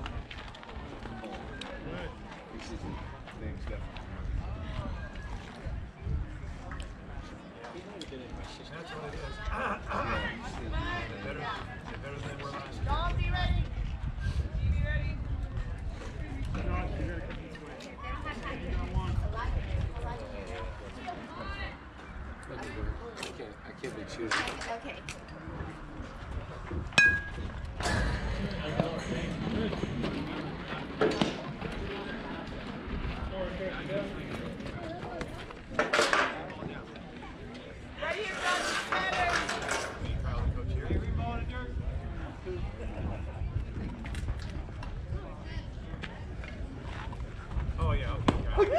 This is things definitely. That's what it is. Better, better than we're last. Dom, be ready. Be ready. I can't, I can't be choosing. Okay. Right here, Dom. Better. Coach here. Oh yeah. Okay.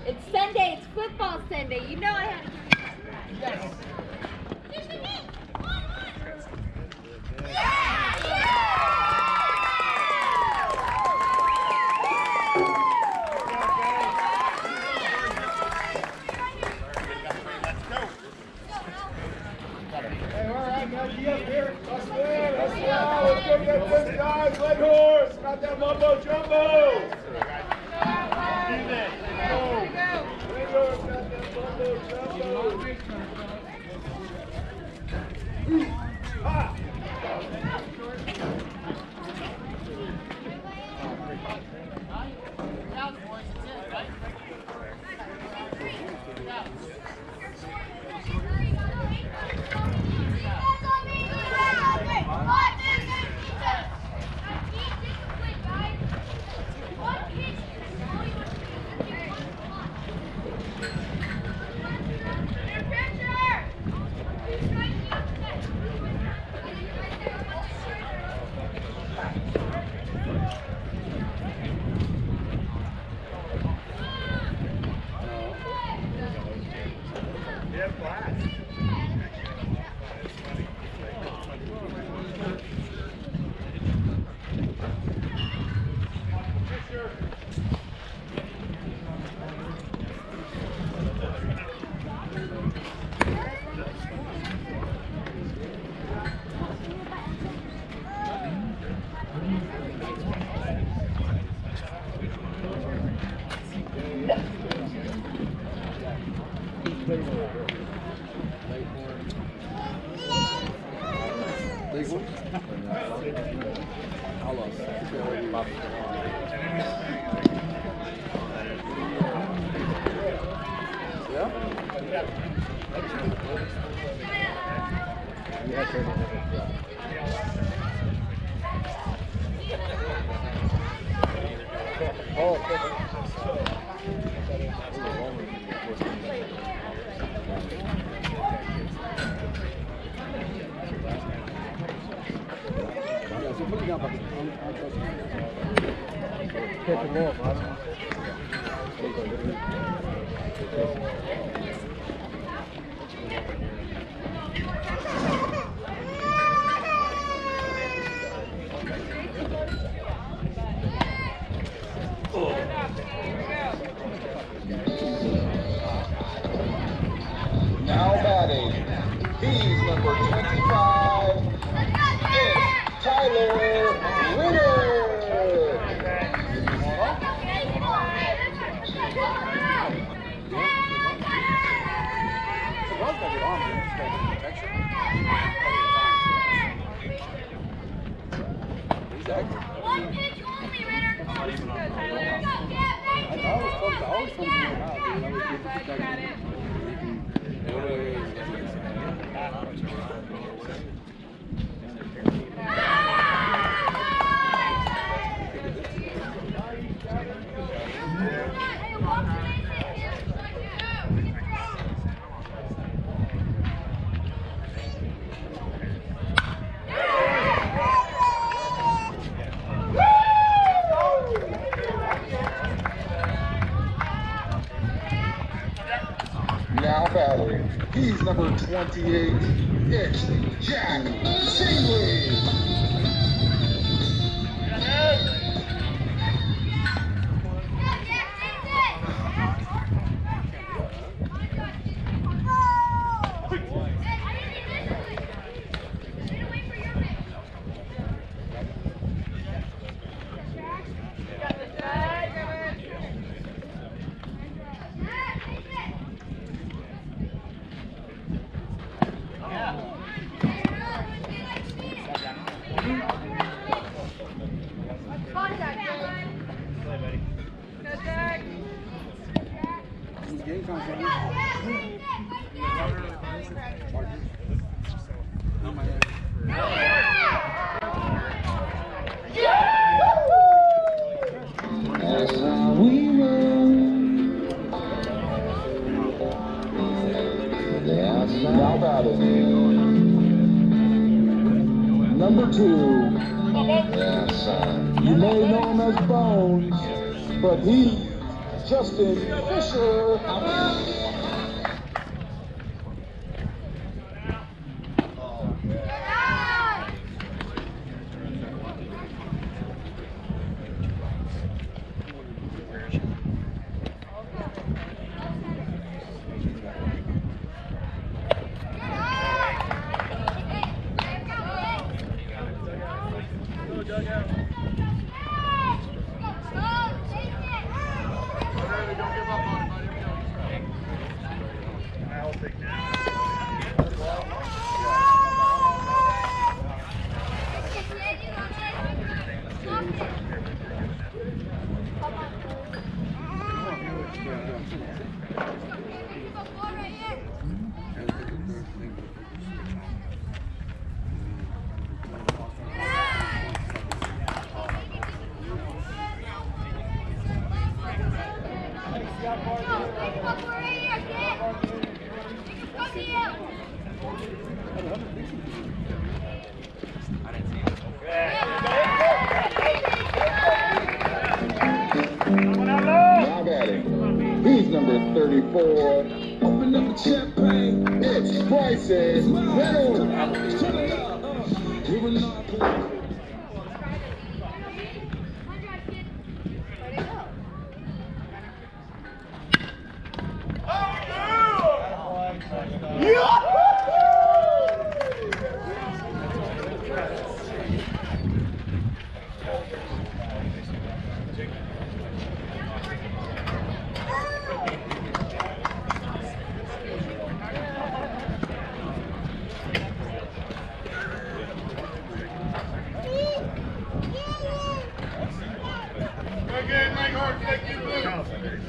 It's Sunday. It's football Sunday. You know I have to give you that. Yes. Hey, all right, guys, be up here. Let's go. Let's go. Let's go get this, guys. Leghorns. Got that mumbo jumbo. Do this. Go. Leghorns got that mumbo jumbo. Ah. Leghorns? Outlaws. Yeah? Yeah, turn it. Oh, put it down, but catch them off, huh? Now batting, he's number twenty-five, it's Tyler Winner. One pitch only, Ritter. I always come to, I always come to your house. I always get to protect you. Now batting, he's number twenty-eight, it's Jack Shingley. Game time, son. That's how we roll. That's now batting. Number two. Yes, uh, you may know him as Bones, but he Justin Fisher. He's number thirty-four. Open up the champagne. It's Bryson Reynolds. Turn it up. We will not play. Again, Leghorns, thank you, Blue.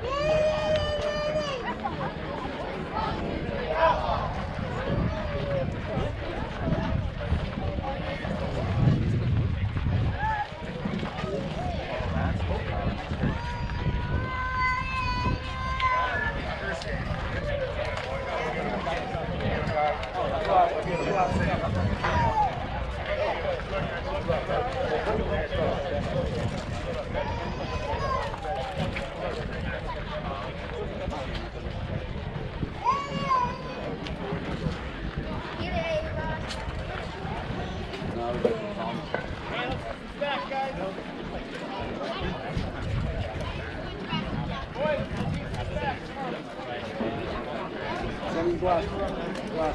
Glass. Glass.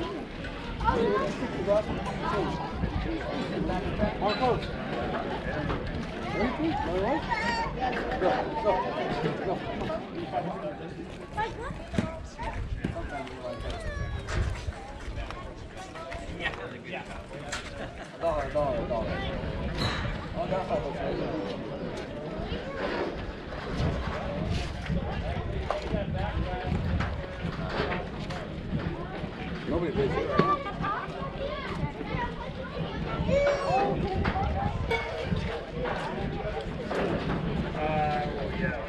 Marcos. Ready? All right? Go, go, go. Dollar, dollar, dollar. Oh, that's all okay. Nobody plays it right now. Uh, well, yeah.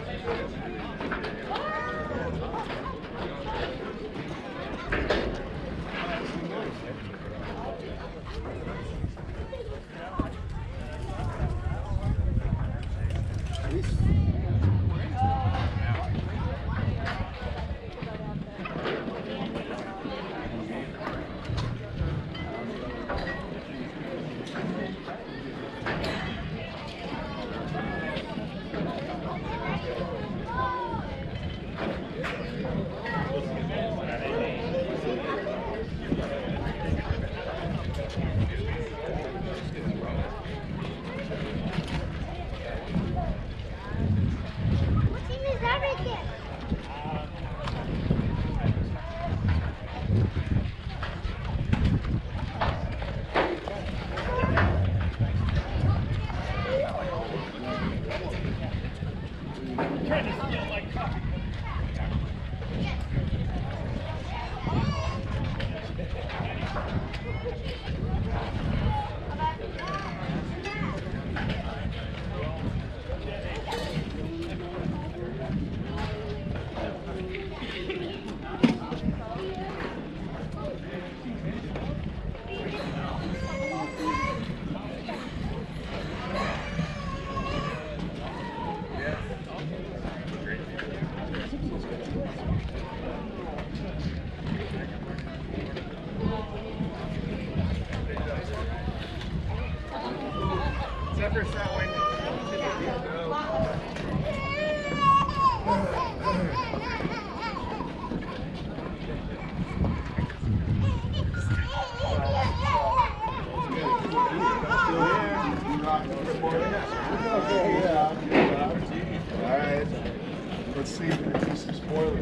Zephyr's that way. Alright. Let's see if we can do some spoilers.